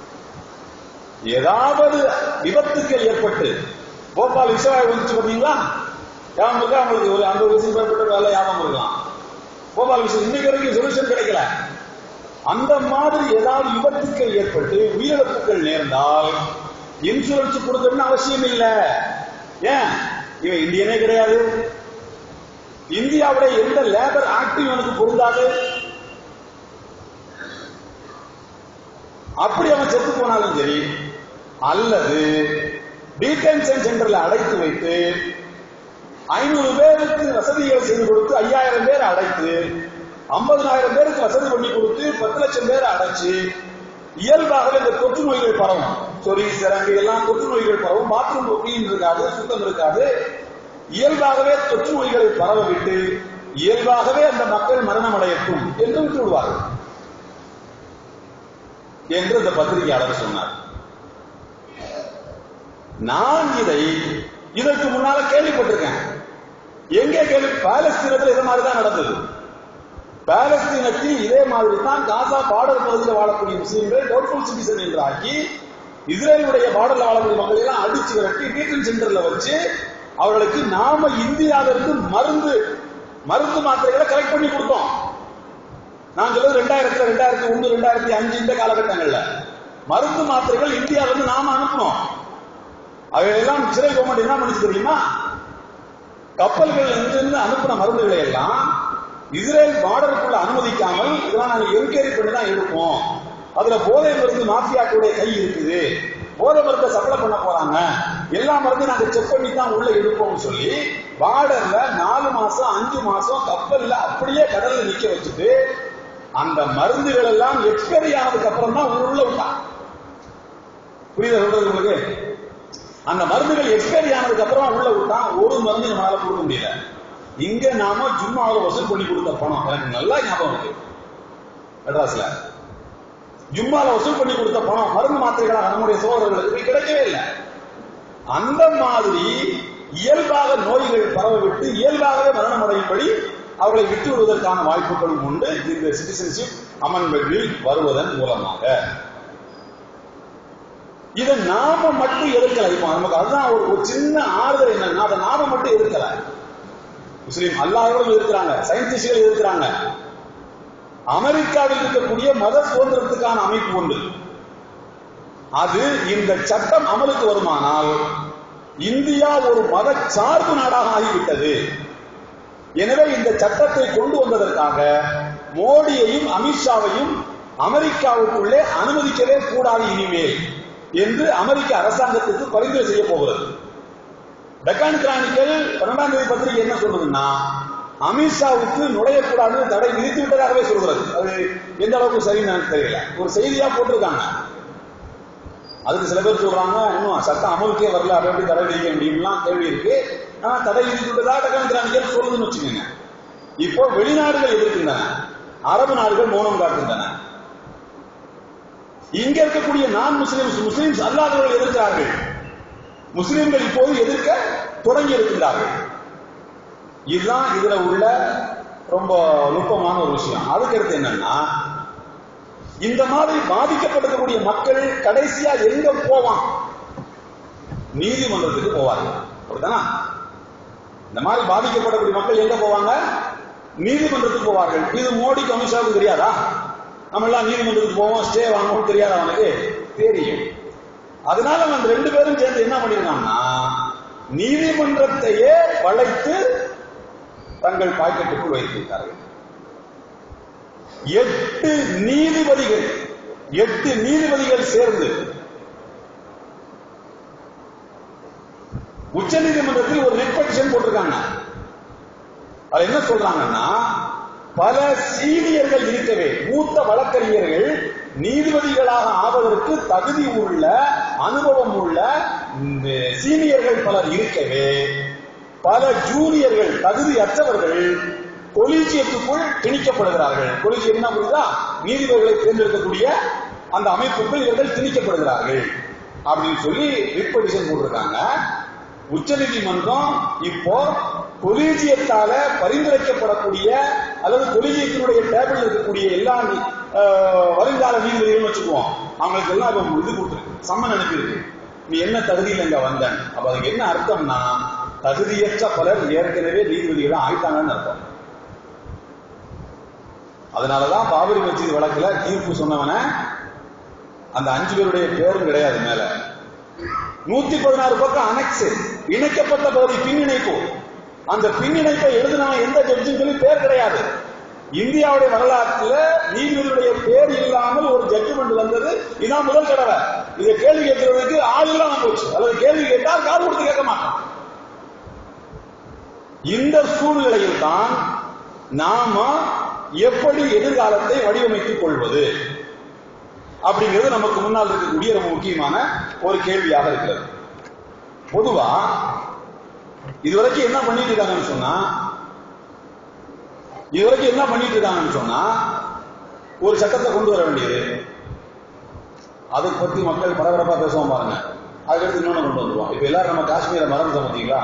ஏதாவது விபத்துக்கள் ஏற்பட்டு போபால் விஷவாயு வந்துச்சு பாத்தீங்களா, ஞாபகம் இருக்கா அவங்களுக்கு? ஒரு அந்த ஒரு விஷயம் ஏற்பட்ட வேலை ஞாபகம் இருக்கலாம். போபால் விஷயம் இன்னைக்கு வரைக்கும் சொல்யூஷன் கிடைக்கல. அந்த மாதிரி ஏதாவது விபத்துக்கள் ஏற்பட்டு உயிரிழப்புகள் நேர்ந்தால் இன்சூரன்ஸ் கொடுக்கணும்னு அவசியம் இல்லை. ஏன்? இவன் இந்தியனே கிடையாது, இந்தியாவுடைய எந்த லேபர் ஆக்டும் இவனுக்கு பொருந்தாது. அப்படி அவன் செத்து போனாலும் சரி, அல்லது டீடென்ஷன் சென்டர்ல அடைத்து வைத்து ஐநூறு பேருக்கு வசதிகள் செய்து கொடுத்து ஐயாயிரம் பேர் அடைத்து ஐம்பதாயிரம் பேருக்கு வசதி பண்ணி கொடுத்து பத்து லட்சம் பேர் அடைச்சு இயல்பாகவே இந்த தொற்று நோய்கள் பரவும். சொறி சிறங்கு எல்லாம் தொற்று நோய்கள் பரவும். பாத்ரூம் கிளீன் இருக்காது, சுத்தம் இருக்காது. இயல்பாகவே தொற்று நோய்களை பரவ விட்டு இயல்பாகவே அந்த மக்கள் மரணம் அடையட்டும் என்று விட்டு விடுவார்கள் என்று இந்த பத்திரிகையாளர் சொன்னார். நான் இதை இதற்கு முன்னால கேள்விப்பட்டிருக்கேன். எங்கே கேள்வி? பாலஸ்தீனத்தில் இதே மாதிரிதான் நடந்தது. பாலஸ்தீனத்தில் இதே மாதிரி தான் காசா பார்டர் பகுதியில் வாழக்கூடிய முஸ்லீம்கள் டவுட்ஃபுல் சிட்டிசன் என்று ஆக்கி இஸ்ரேலுடைய பார்டர்ல வாழக்கூடிய மக்கள் எல்லாம் அடிச்சு விரட்டி டீடென்ஷன் சென்டர்ல வச்சு அவர்களுக்கு நாம இந்தியாவிலிருந்து மருந்து மருந்து மாத்திரைகளை கலெக்ட் பண்ணி கொடுத்தோம். நான் சொல்றது ரெண்டாயிரத்துல ரெண்டாயிரத்தி ஒன்று ரெண்டாயிரத்தி அஞ்சு இந்த காலகட்டங்கள்ல மருந்து மாத்திரைகள் இந்தியாவிலிருந்து நாம அனுப்பணும். அவையெல்லாம் இஸ்ரேல் கவர்மெண்ட் என்ன பண்ணிச்சு தெரியுமா? கப்பல்கள் இருந்து அனுப்பின மருந்துகளை எல்லாம் இஸ்ரேல் பார்டருக்குள்ள அனுமதிக்காமல் இதெல்லாம் நாங்க என்கொயரி பண்ணி தான் எடுப்போம், அதுல போதை மருந்து மாஃபியாக்களுடைய கை இருக்குது, போதை மருந்தை சப்ளை பண்ண போறாங்க, எல்லா மருந்தும் நாங்க செக் பண்ணி தான் உள்ள எடுப்போம் சொல்லி பார்டர்ல நாலு மாசம் அஞ்சு மாசம் கப்பல்ல அப்படியே கடல்ல நிக்க வச்சுட்டு அந்த மருந்துகள் எல்லாம் எக்ஸ்பைரி ஆனதுக்கு அப்புறம் தான் உள்ள விட்டான். புரியுதா சொல்றது உங்களுக்கு? அந்த மருந்துகள் எக்ஸ்பைரி ஆனதுக்கு அப்புறம் உள்ள விட்டான். ஒரு மருந்து நம்மளால கொடுக்க முடியல. இங்க நாம ஜும்மாவில் வசூல் பண்ணி கொடுத்த பணம் எனக்கு நல்லா ஞாபகம் இருக்கு. மெட்ராஸ்ல ஜும்மால வசூல் பண்ணி கொடுத்த பணம் மருந்து மாத்திரைகளாக நம்முடைய சோதரர்களுக்கு கிடைக்கவே இல்லை. அந்த மாதிரி இயல்பாக நோய்கள் பரவ விட்டு இயல்பாகவே மரணம் அடையும்படி அவர்களை விட்டு விடுவதற்கான வாய்ப்புகளும் உண்டு இந்த சிட்டிசன்ஷிப் அமெண்ட்மென்ட்டில் வருவதன் மூலமாக. இதை நாம மட்டும் எதிர்க்கல. இப்போ நமக்கு அதுதான் ஒரு சின்ன ஆறுதல் என்னன்னா, அதை நாம மட்டும் எதிர்க்கல. முஸ்லீம் அல்லாஹ்களும் இருக்கிறாங்க, சயின்டிஸ்டுகள் இருக்கிறாங்க. அமெரிக்காவில் இருக்கக்கூடிய மத சுதந்திரத்துக்கான அமைப்பு உண்டு. அது இந்த சட்டம் அமலுக்கு வருமானால் இந்தியா ஒரு மத சார்பு நாடாக ஆகிவிட்டது. எனவே இந்த சட்டத்தை கொண்டு வந்ததற்காக மோடியையும் அமித்ஷாவையும் அமெரிக்காவுக்குள்ளே அனுமதிக்கவே கூடாது இனிமேல் என்று அமெரிக்க அரசாங்கத்துக்கு பரிந்துரை செய்ய போகிறது. டெக்கான் கிரானிக்கல் பன்னெண்டாம் தேதி பத்திரிகை என்ன சொல்றதுன்னா, அமித்ஷாவுக்கு நுழையக்கூடாது தடை விதித்து விட்டதாகவே சொல்கிறது. அது எந்த அளவுக்கு சரின்னு எனக்கு தெரியல. ஒரு செய்தியா போட்டிருக்காங்க. அதுக்கு சில பேர் சொல்றாங்க இன்னும் சட்டம் அமலுக்கே வரல, அப்படி எப்படி தடை விதிக்க முடியும்லாம் கேள்வி இருக்கு. ஆனா தடை விதித்து விட்டதா டெக்கான் கிரானிக்கல் சொல்லுதுன்னு வச்சுக்கோங்க. இப்போ வெளிநாடுகள் எதிர்க்கின்றன, அரபு நாடுகள் மௌனம் காட்டுகின்றன. இங்க இருக்கக்கூடிய நான் முஸ்லிம்ஸ் முஸ்லிம்ஸ் அல்லாதவர்கள் எதிர்க்கிறார்கள். முஸ்லிம்கள் இப்போது எதிர்க்க தொடங்கி இருக்கிறார்கள். இதுதான் இதுல உள்ள ரொம்ப நுட்பமான ஒரு விஷயம். அதுக்கடுத்து என்னன்னா, இந்த மாதிரி பாதிக்கப்பட்டிருக்கக்கூடிய மக்கள் கடைசியா எங்க போவான்? நீதிமன்றத்துக்கு போவாங்க. அப்படித்தானா? இந்த மாதிரி பாதிக்கப்படக்கூடிய மக்கள் எங்க போவாங்க? நீதிமன்றத்துக்கு போவார்கள். இது மோடிக்கு அமித்ஷாவுக்கு தெரியாதா? நம்ம எல்லாம் நீதிமன்றத்துக்கு போவோம், ஸ்டே வாங்குவோம், தெரியாதா அவனுக்கு? தெரியும். அதனால அந்த ரெண்டு பேரும் சேர்ந்து என்ன பண்ணிருக்காங்கன்னா, நீதிமன்றத்தையே வளைத்து தங்கள் பாக்கெட்டுக்குள் வைத்திருக்கிறார்கள். எட்டு நீதிபதிகள் எட்டு நீதிபதிகள் சேர்ந்து உச்ச நீதிமன்றத்தில் ஒரு ரிட் பெட்டிஷன் போட்டிருக்காங்க. அது என்ன சொல்றாங்கன்னா, பல சீனியர்கள் இருக்கவே, மூத்த வழக்கறிஞர்கள் நீதிபதிகளாக ஆவதற்கு தகுதி உள்ள, அனுபவம் உள்ள சீனியர்கள் பலர் இருக்கவே, பல ஜூனியர்கள் தகுதியற்றவர்கள் கொலிஜியத்துக்குள் திணிக்கப்படுகிறார்கள். கொலிஜியம் என்ன புரியுதா? நீதிபதிகளை தேர்ந்தெடுக்கக்கூடிய அந்த அமைப்புக்குள் இவர்கள் திணிக்கப்படுகிறார்கள் அப்படின்னு சொல்லி ரிட் பெட்டிஷன் போட்டிருக்காங்க. உச்ச நீதிமன்றம் இப்போ கொலிஜியத்தால பரிந்துரைக்கப்படக்கூடிய அல்லது கொலிஜியத்தினுடைய டேபிள் இருக்கக்கூடிய எல்லா வருங்கால நீதிபதிகளும் வச்சுக்குவோம், அவங்களுக்கு எல்லாம் இது கொடுத்துருக்கு, சம்மன் அனுப்பியிருக்கு. நீ என்ன தகுதியில் இங்க வந்த? அப்ப அதுக்கு என்ன அர்த்தம்னா, தகுதியற்ற பலர் ஏற்கனவே நீதிபதிகள் ஆயிட்டாங்கன்னு அர்த்தம். அதனாலதான் பாபரி மஸ்ஜித் வழக்குல தீர்ப்பு சொன்னவன அந்த அஞ்சு பேருடைய பேரும் கிடையாது. மேல நூத்தி பதினாறு பக்கம் அனெக்ஸ், இணைக்கப்பட்ட பகுதி பின்னிணைப்பு. அந்த பின்னிணைப்பை எழுதினவன் எந்த ஜட்ஜும் சொல்லி பேர் கிடையாது. இந்தியாவுடைய வரலாற்றுல நீதிபதியுடைய பேர் இல்லாமல் ஒரு ஜட்ஜ்மெண்ட் வந்தது இதான் முதல் தடவை. இதை கேள்வி கேட்கிறதுக்கு ஆள் இல்லாம போச்சு, அல்லது கேள்வி கேட்டால் கால் கொடுத்து கேட்க மாட்டான். இந்த சூழ்நிலையில் தான் நாம எப்படி எதிர்காலத்தை வடிவமைத்துக் கொள்வது அப்படிங்கிறது நமக்கு முன்னால் இருக்கக்கூடிய ரொம்ப முக்கியமான ஒரு கேள்வியாக இருக்கிறது. பொதுவா இதுவரைக்கும் என்ன பண்ணிட்டு இருக்காங்கன்னு சொன்னா இதுவரைக்கும் என்ன பண்ணிட்டு இருக்காங்கன்னு சொன்னா ஒரு சட்டத்தை கொண்டு வர வேண்டியது, அதை பத்தி மக்கள் பரபரப்பா பேசுவோம் பாருங்க, அதுக்கடுத்து இன்னொன்னு கொண்டு வந்துருவோம். இப்ப எல்லாரும் நம்ம காஷ்மீரை மறந்துட்டோம் பார்த்தீங்களா?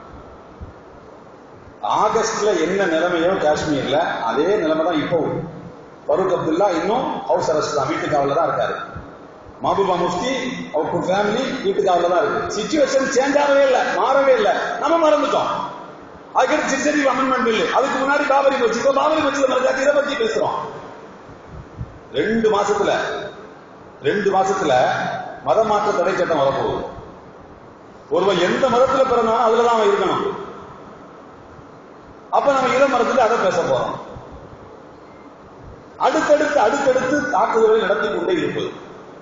ஆகஸ்ட்ல என்ன நிலைமையோ காஷ்மீர்ல அதே நிலைமை தான் இப்போ. ஃபரூக் அப்துல்லா இன்னும் ஹவுஸ் அரெஸ்ட் தான், வீட்டு காவல தான் இருக்காரு. மஹபூபா முஃப்தி அவர் ஃபேமிலி வீட்டு காவல தான் இருக்கு. சிச்சுவேஷன் சேஞ்ச் ஆகவே இல்லை, மாறவே இல்லை, நம்ம மறந்துட்டோம். அதுக்கடுத்து சிக்ஸ்டி அமெண்ட்மெண்ட் பில், அதுக்கு முன்னாடி பாபரி மஸ்ஜித், பாபரி மஸ்ஜித் மறக்காட்டி இதை பத்தி பேசுறோம். ரெண்டு மாசத்துல ரெண்டு மாசத்துல மத மாற்ற தடை சட்டம் வரப்போகுது. ஒருவன் எந்த மதத்துல பிறந்தாலும் அதுலதான் அவன் இருக்கணும். அப்ப நம்ம இதை மறந்துட்டு அதை பேச போறோம். அடுத்தடுத்து அடுத்தடுத்து தாக்குதல்கள் நடத்தி கொண்டே இருப்பது.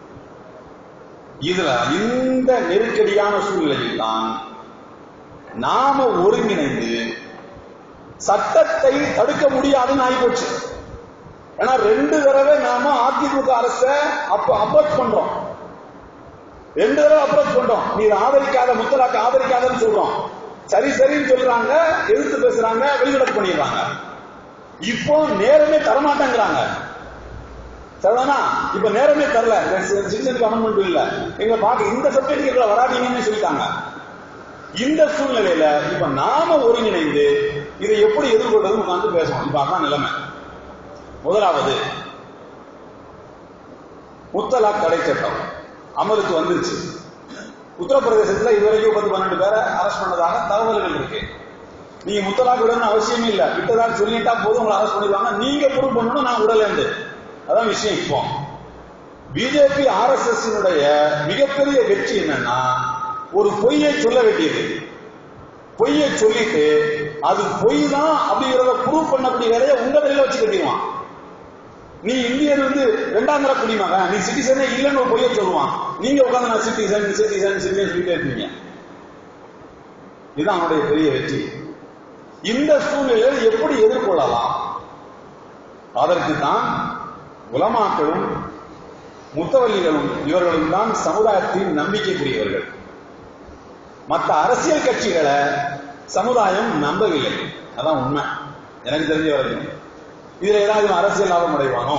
இதுல இந்த நெருக்கடியான சூழ்நிலையில் தான் நாம ஒருங்கிணைந்து சட்டத்தை தடுக்க முடியாதுன்னு ஆகிப்போச்சு. ஏன்னா ரெண்டு தடவை நாம அதிமுக அரசை அப்ப அப்ரோச் பண்றோம், ரெண்டு தடவை அப்ரோச் பண்றோம். நீ ஆதரிக்காத, முத்தலாக்கு ஆதரிக்காதன்னு சொல்றோம். சரி சரின்னு சொல்றாங்க, எதிர்த்து பேசுறாங்க, வெளிநடப்பு பண்ணிடுறாங்க. இப்போ நேரமே தரமாட்டேங்கிறாங்க. சரிதானா? இப்ப நேரமே தரல, சிட்டிசனுக்கு அமெண்ட்மெண்ட் இல்ல, எங்க பாக்க இந்த சப்ஜெக்ட் வராதீங்கன்னு சொல்லிட்டாங்க. இந்த சூழ்நிலையில இப்ப நாம ஒருங்கிணைந்து இதை எப்படி எதிர்கொள்றது உட்கார்ந்து பேசணும். இப்ப அதான் நிலைமை. முதலாவது, முத்தலாக் தடை சட்டம் அமலுக்கு வந்துருச்சு. உத்தரப்பிரதேசத்துல இதுவரைக்கும் பத்து பன்னெண்டு பேரை அரெஸ்ட் பண்ணதாக தகவல்கள் இருக்கு. நீங்க முத்தலாக் விடணும்னு அவசியமே இல்ல, விட்டதாக சொல்லிட்டா போதும், உங்களை அரெஸ்ட் பண்ணிடுவாங்க. நீங்க ப்ரூவ் பண்ணணும் நான் உடலேந்து. அதான் விஷயம். இப்போ பிஜேபி ஆர் எஸ் எஸ் மிகப்பெரிய வெற்றி என்னன்னா, ஒரு பொய்யை சொல்ல வேண்டியது, பொய்யை சொல்லிட்டு அது பொய் தான் அப்படிங்கிறத ப்ரூவ் பண்ணக்கூடிய வேலையை உங்க கையில வச்சு கட்டிடுவான். நீ இந்தியன் வந்து இரண்டாம் தர குடிமகன், நீ சிட்டிசனே இல்லைன்னு ஒரு பொய்யை சொல்லுவான். நீங்க உட்காந்து நான் சிட்டிசன் சிட்டிசன் சிட்டிசன் சொல்லிட்டே இருக்கீங்க. இதுதான் அவனுடைய பெரிய வெற்றி. இந்த சூழ்நிலையை எப்படி எதிர்கொள்ளலாம்? அதற்கு தான் உலமாக்களும் முத்தவல்லிகளும் இவர்களும் தான் சமுதாயத்தின் நம்பிக்கைக்குரியவர்கள். மற்ற அரசியல் கட்சிகளை சமுதாயம் நம்பவில்லை. அதான் உண்மை. எனக்கு தெரிஞ்ச வரைக்கும் இதுல ஏதாவது அரசியல் லாபம் அடைவானோ,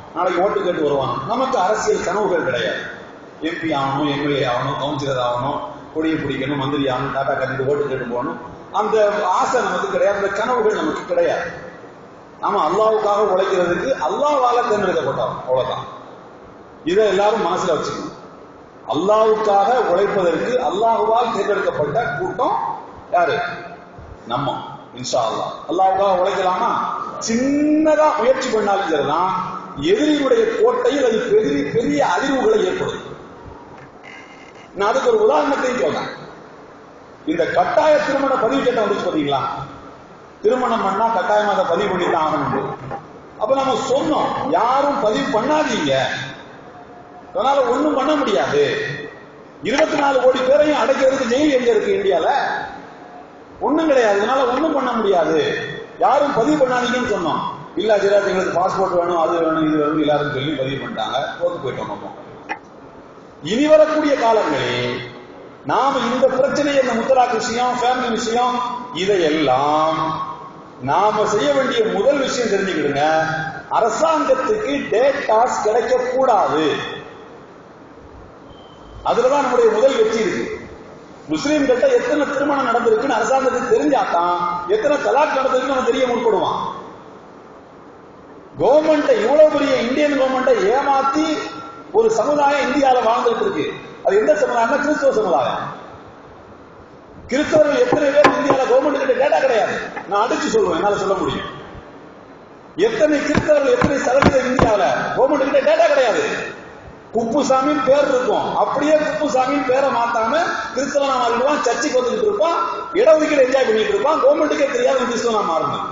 நாளைக்கு ஓட்டு கேட்டு வருவாங்க. நமக்கு அரசியல் கனவுகள் கிடையாது. எம்பி ஆகணும், எம்எல்ஏ ஆகணும், கவுன்சிலர் ஆகணும், கொடியை பிடிக்கணும், மந்திரி ஆகணும், டாடா கட்டிட்டு ஓட்டு கேட்டு போகணும், அந்த ஆசை நமக்கு கிடையாது. அந்த கனவுகள் நமக்கு கிடையாது. நாம அல்லாவுக்காக உழைக்கிறதுக்கு அல்லாஹ்வால தேர்ந்தெடுக்கப்பட்டோம், அவ்வளவுதான். இதை எல்லாரும் மனசுல வச்சுக்கணும். அல்லாவுக்காக உழைப்பதற்கு அல்லாஹ்வால் தேர்ந்தெடுக்கப்பட்ட கூட்டம் யாரு? நம்ம. இன்ஷா அல்லாஹ் அல்லாவுக்காக உழைக்கலாமா? சின்னதா முயற்சி பண்ணாலும் சரிதான், எதிரியுடைய கோட்டையில் அது பெரிய பெரிய அதிர்வுகளை ஏற்படும். நான் அதுக்கு ஒரு உதாரணத்தையும் சொல்றேன். இந்த கட்டாய திருமண பதிவு சட்டம் வந்துச்சு பாத்தீங்களா? திருமணம் பண்ணா கட்டாயமா அதை பதிவு பண்ணி தான் ஆகணும். அப்ப நம்ம சொன்னோம், யாரும் பதிவு பண்ணாதீங்க, அதனால ஒண்ணும் பண்ண முடியாது. இருபத்தி நாலு கோடி பேரையும் அடைக்கிறதுக்கு ஜெயில் எங்க இருக்கு இந்தியால? ஒண்ணும் கிடையாது. அதனால ஒண்ணும் பண்ண முடியாது, யாரும் பதிவு பண்ணாதீங்கன்னு சொன்னோம். இல்ல ஜெராத் எங்களுக்கு பாஸ்போர்ட் வேணும், அது வேணும், இது வேணும், எல்லாரும் சொல்லி பதிவு பண்ணிட்டாங்க, போட்டு போயிட்டோம். நம்ம இனி வரக்கூடிய காலங்களில் நாம இந்த பிரச்சனை, இந்த முத்தலாக் விஷயம், ஃபேமிலி விஷயம், இதையெல்லாம் நாம செய்ய வேண்டிய முதல் விஷயம் தெரிஞ்சுக்கிடுங்க, அரசாங்கத்துக்கு டேட்டாஸ் கிடைக்க கூடாது. அதுலதான் நம்முடைய முதல் வெற்றி இருக்கு. முஸ்லீம்கிட்ட எத்தனை திருமணம் நடந்திருக்குன்னு அரசாங்கத்துக்கு தெரிஞ்சாதான் எத்தனை தலாக் நடந்திருக்கு நம்ம தெரிய முற்படுவான். கவர்மெண்ட் இவ்வளவு பெரிய இந்தியன் கவர்மெண்ட்டை ஏமாத்தி ஒரு சமுதாயம் இந்தியாவில் வாழ்ந்துட்டு இருக்கு. அது எந்த சமுதாயம்? கிறிஸ்தவ சமுதாயம். கிறிஸ்தவர்கள் எத்தனை பேர் இந்தியாவில் கவர்மெண்ட் கிட்ட டேட்டா கிடையாது. நான் அடிச்சு சொல்லுவேன், என்னால சொல்ல முடியும். எத்தனை கிறிஸ்தவர்கள், எத்தனை சதவீதம் இந்தியாவில் கவர்மெண்ட் கிட்ட டேட்டா கிடையாது. குப்புசாமின்னு பேர் இருக்கும், அப்படியே குப்புசாமின்னு பேரை மாத்தாம கிறிஸ்தவனா மாறிடுவான், சர்ச்சைக்கு வந்துட்டு இருப்பான், இடஒதுக்கீடு என்ஜாய் பண்ணிட்டு இருப்பான், கவர்மெண்ட்டுக்கே தெரியாத கிறிஸ்தவனா மாறணும்.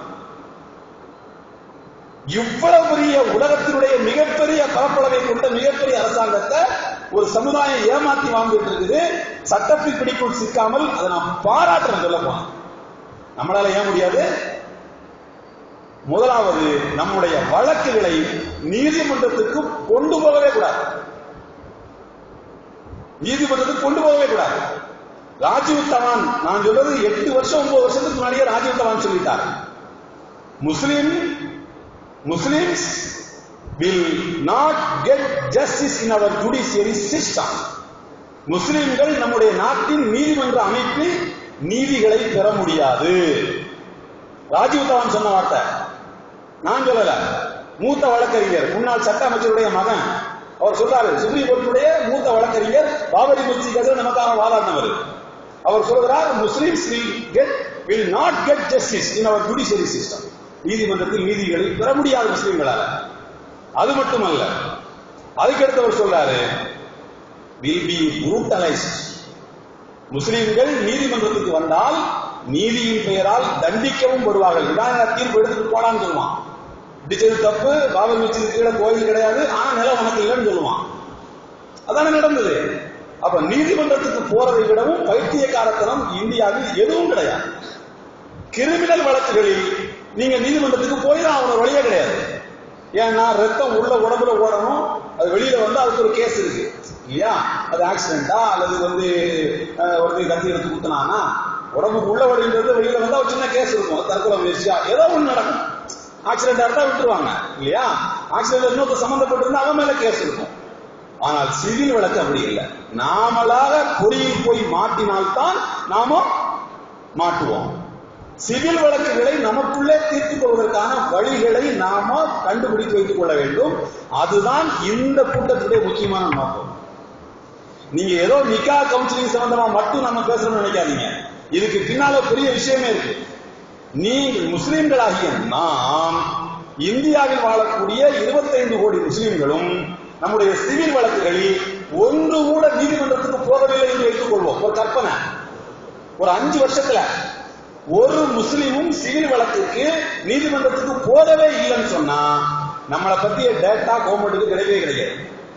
இவ்வளவு பெரிய உலகத்தினுடைய மிகப்பெரிய பரப்பளவை கொண்ட மிகப்பெரிய அரசாங்கத்தை ஒரு சமுதாயம் ஏமாத்தி வாழ்ந்துட்டு இருக்குது. சட்டத்தில் பிடிக்குள் சிக்காமல் அதை நாம் பாராட்டுறோம். சொல்ல போனா நம்மளால ஏன் முடியாது? முதலாவது, நம்முடைய வழக்குகளை நீதிமன்றத்துக்கு கொண்டு போகவே கூடாது. நீதிமன்றத்துக்கு கொண்டு போகவே கூடாது. ராஜீவ் தவான், நான் சொல்றது எட்டு வருஷம் ஒன்பது வருஷத்துக்கு முன்னாடியே ராஜீவ் தவான் சொல்லிட்டார், முஸ்லிம் Muslims will not get justice in our judiciary system. முஸ்லிம்கள் நம்முடைய நாட்டின் நீதிமன்ற அமைப்பில் நீதிகளை பெற முடியாது. ராஜீவ் தவான் சொன்ன வார்த்தை, நான் சொல்லல. மூத்த வழக்கறிஞர், முன்னாள் சட்ட அமைச்சருடைய மகன், அவர் சொல்றாரு, சுப்ரீம் கோர்ட்டுடைய மூத்த வழக்கறிஞர், பாபரி மஸ்ஜித் நமக்காக வாதாடினவர். அவர் சொல்கிறார், Muslims will get will not get justice in our judiciary system. நீதிமன்றத்தில் நீதிகளை பெற முடியாது முஸ்லிம்களால. அது மட்டுமல்ல, அதுக்கடுத்து அவர் சொல்றாரு, will be brutalized. முஸ்லிம்கள் நீதிமன்றத்துக்கு வந்தால் நீதியின் பெயரால் தண்டிக்கவும் படுவார்கள். இதான் தீர்ப்பு எடுத்துட்டு போனான்னு சொல்லுவான். இடிச்சது தப்பு, பாபர் மஸ்ஜித் கீழே கோயில் கிடையாது, ஆனா நிலம் உனக்கு இல்லைன்னு சொல்லுவான். அதான நடந்தது. அப்ப நீதிமன்றத்துக்கு போறதை விடவும் பைத்தியக்காரத்தனம் இந்தியாவில் எதுவும் கிடையாது. கிரிமினல் வழக்குகளில் நீங்க நீதிமன்றத்துக்கு போய் தான் அவனோட வழியே கிடையாது. ஏன்னா ரத்தம் உள்ள உடம்புல ஓடணும், அது வெளியில வந்து அதுக்கு ஒரு கேஸ் இருக்கு இல்லையா? அது ஆக்சிடென்டா அல்லது வந்து ஒருத்தர் கத்தி எடுத்து குத்துனானா, உடம்புக்கு உள்ள வழின்றது வெளியில வந்து ஒரு சின்ன கேஸ் இருக்கும், தற்கொலை முயற்சியா ஏதோ ஒண்ணு நடக்கும். ஆக்சிடென்ட் எடுத்தா விட்டுருவாங்க இல்லையா? ஆக்சிடென்ட் இன்னொரு சம்பந்தப்பட்டிருந்தா அவன் மேல கேஸ் இருக்கும். ஆனால் சிவில் வழக்கு அப்படி இல்லை. நாமளாக பொறியில் போய் மாட்டினால்தான் நாம மாட்டுவோம். சிவில் வழக்குகளை நமக்குள்ளே தீர்த்துக் கொள்வதற்கான வழிகளை நாம கண்டுபிடித்து வைத்துக் கொள்ள வேண்டும். அதுதான் இந்த கூட்டத்துடைய முக்கியமான நோக்கம். நீங்க ஏதோ நிக்கா கவுன்சிலிங் சம்பந்தமா மட்டும் நம்ம பேசணும்னு நினைக்காதீங்க. இதுக்கு பின்னால பெரிய விஷயமே இருக்கு. நீங்கள் முஸ்லிம்களாகிய நாம், இந்தியாவில் வாழக்கூடிய இருபத்தைந்து கோடி முஸ்லிம்களும் நம்முடைய சிவில் வழக்குகளில் ஒன்று கூட நீதிமன்றத்துக்கு போகவில்லை என்று வைத்துக் கொள்வோம். ஒரு கற்பனை, ஒரு அஞ்சு வருஷத்துல ஒரு முஸ்லிமும் சிவில் வழக்குக்கு நீதிமன்றத்துக்கு போகவே இல்லைன்னு சொன்னா நம்மளை பத்திய டேட்டா கவர்மெண்ட்டுக்கு கிடைக்கவே கிடையாது.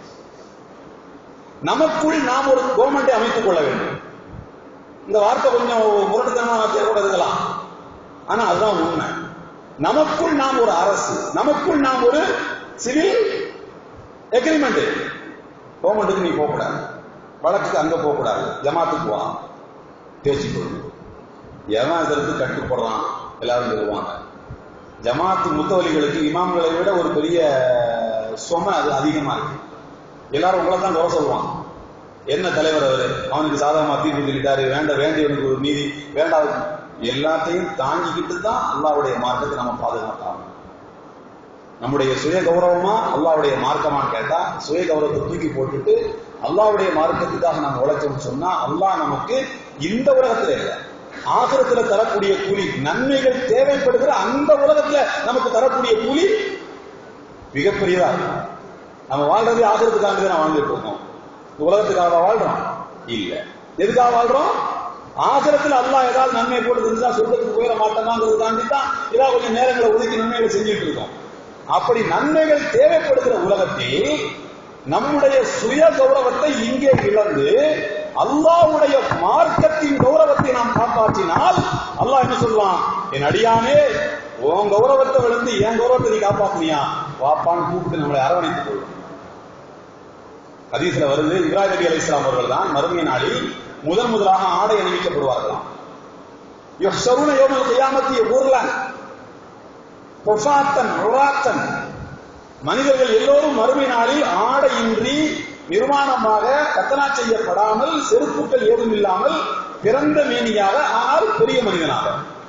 நமக்குள் நாம் ஒரு கவர்மெண்டை அமைத்துக் கொள்ள வேண்டும். இந்த வார்த்தை கொஞ்சம் முரட்டுத்தனமான வார்த்தையா கூட இருக்கலாம், ஆனா அதுதான் உண்மை. நமக்குள் நாம் ஒரு அரசு, நமக்குள் நாம் ஒரு சிவில் எக்ரிமெண்ட். கவர்மெண்ட்டுக்கு நீ போகக்கூடாது, வழக்குக்கு அங்க போகக்கூடாது, ஜமாத்துக்கு வா, பேசிக்கொள்ளு. எவன் அதற்கு கட்டுப்படுறான் எல்லாரும் சொல்லுவாங்க. ஜமாத்து முத்தவலிகளுக்கு இமாம்களை விட ஒரு பெரிய சுமை அது அதிகமா இருக்கு. எல்லாரும் உங்களை தான் குறை சொல்லுவாங்க. என்ன தலைவர் அவரு, அவனுக்கு சாதகமா தீர்ப்பு சொல்லிட்டாரு, வேண்ட வேண்டியவனுக்கு ஒரு நீதி வேண்டாம், எல்லாத்தையும் தாங்கிக்கிட்டு தான் அல்லாஹ்வுடைய மார்க்கத்தை நம்ம பாதுகாக்கலாம். நம்முடைய சுய கௌரவமா அல்லாஹ்வுடைய மார்க்கமான்னு கேட்டா சுய கௌரவத்தை தூக்கி போட்டுட்டு அல்லாஹ்வுடைய மார்க்கத்துக்காக நம்ம உழைச்சோம்னு சொன்னா அல்லாஹ் நமக்கு இந்த உலகத்துல இல்லை, ஆகிரத்துல தரக்கூடிய கூலி, நன்மைகள் தேவைப்படுகிற அந்த உலகத்துல நமக்கு தரக்கூடிய கூலி மிகப்பெரியதா இருக்கும். நம்ம வாழ்றது ஆகிரத்துக்காக தான் வாழ்ந்துட்டு இருக்கோம். உலகத்துக்காக வாழ்றோம் இல்ல. எதுக்காக வாழ்றோம்? ஆகிரத்துல அல்லாஹ் ஏதாவது நன்மை போட்டு இருந்தா சொர்க்கத்துக்கு போயிட மாட்டோமாங்கிறது தாண்டி தான் ஏதாவது கொஞ்சம் நேரங்களை ஒதுக்கி நன்மைகளை செஞ்சுட்டு இருக்கோம். அப்படி நன்மைகள் தேவைப்படுகிற உலகத்தில் நம்முடைய சுய கௌரவத்தை இங்கே இழந்து அல்லாஹ்வுடைய மார்க்கத்தின் கௌரவத்தை நாம் காப்பாற்றினால் அல்லாஹ் என்ன சொல்லுவான், என் அடியானே உன் கௌரவத்தை விழுந்து என் கௌரவத்தை நீ காப்பாற்றினியா வாப்பான்னு கூப்பிட்டு நம்மளை அரவணைத்துக் கொள்ளும். ஹதீஸ்ல வருது, இப்ராஹிம் நபி அலைஹிஸ்ஸலாம் அவர்கள் தான் மறுமை நாளில் முதன் முதலாக ஆடை அணிவிக்கப்படுவார்களாம். யஹ்ஷருன யௌமல் கியாமத்தி யகுர்லன் குஃபாத்தன் உராத்தன், மனிதர்கள் எல்லோரும் மறுமை நாளில் ஆடையின்றி நிர்மாணமாக கத்தனா செய்யப்படாமல் செருப்புக்கள் ஏதும் இல்லாமல் பிறந்த மேனியாக, ஆனால் பெரிய மனிதனாக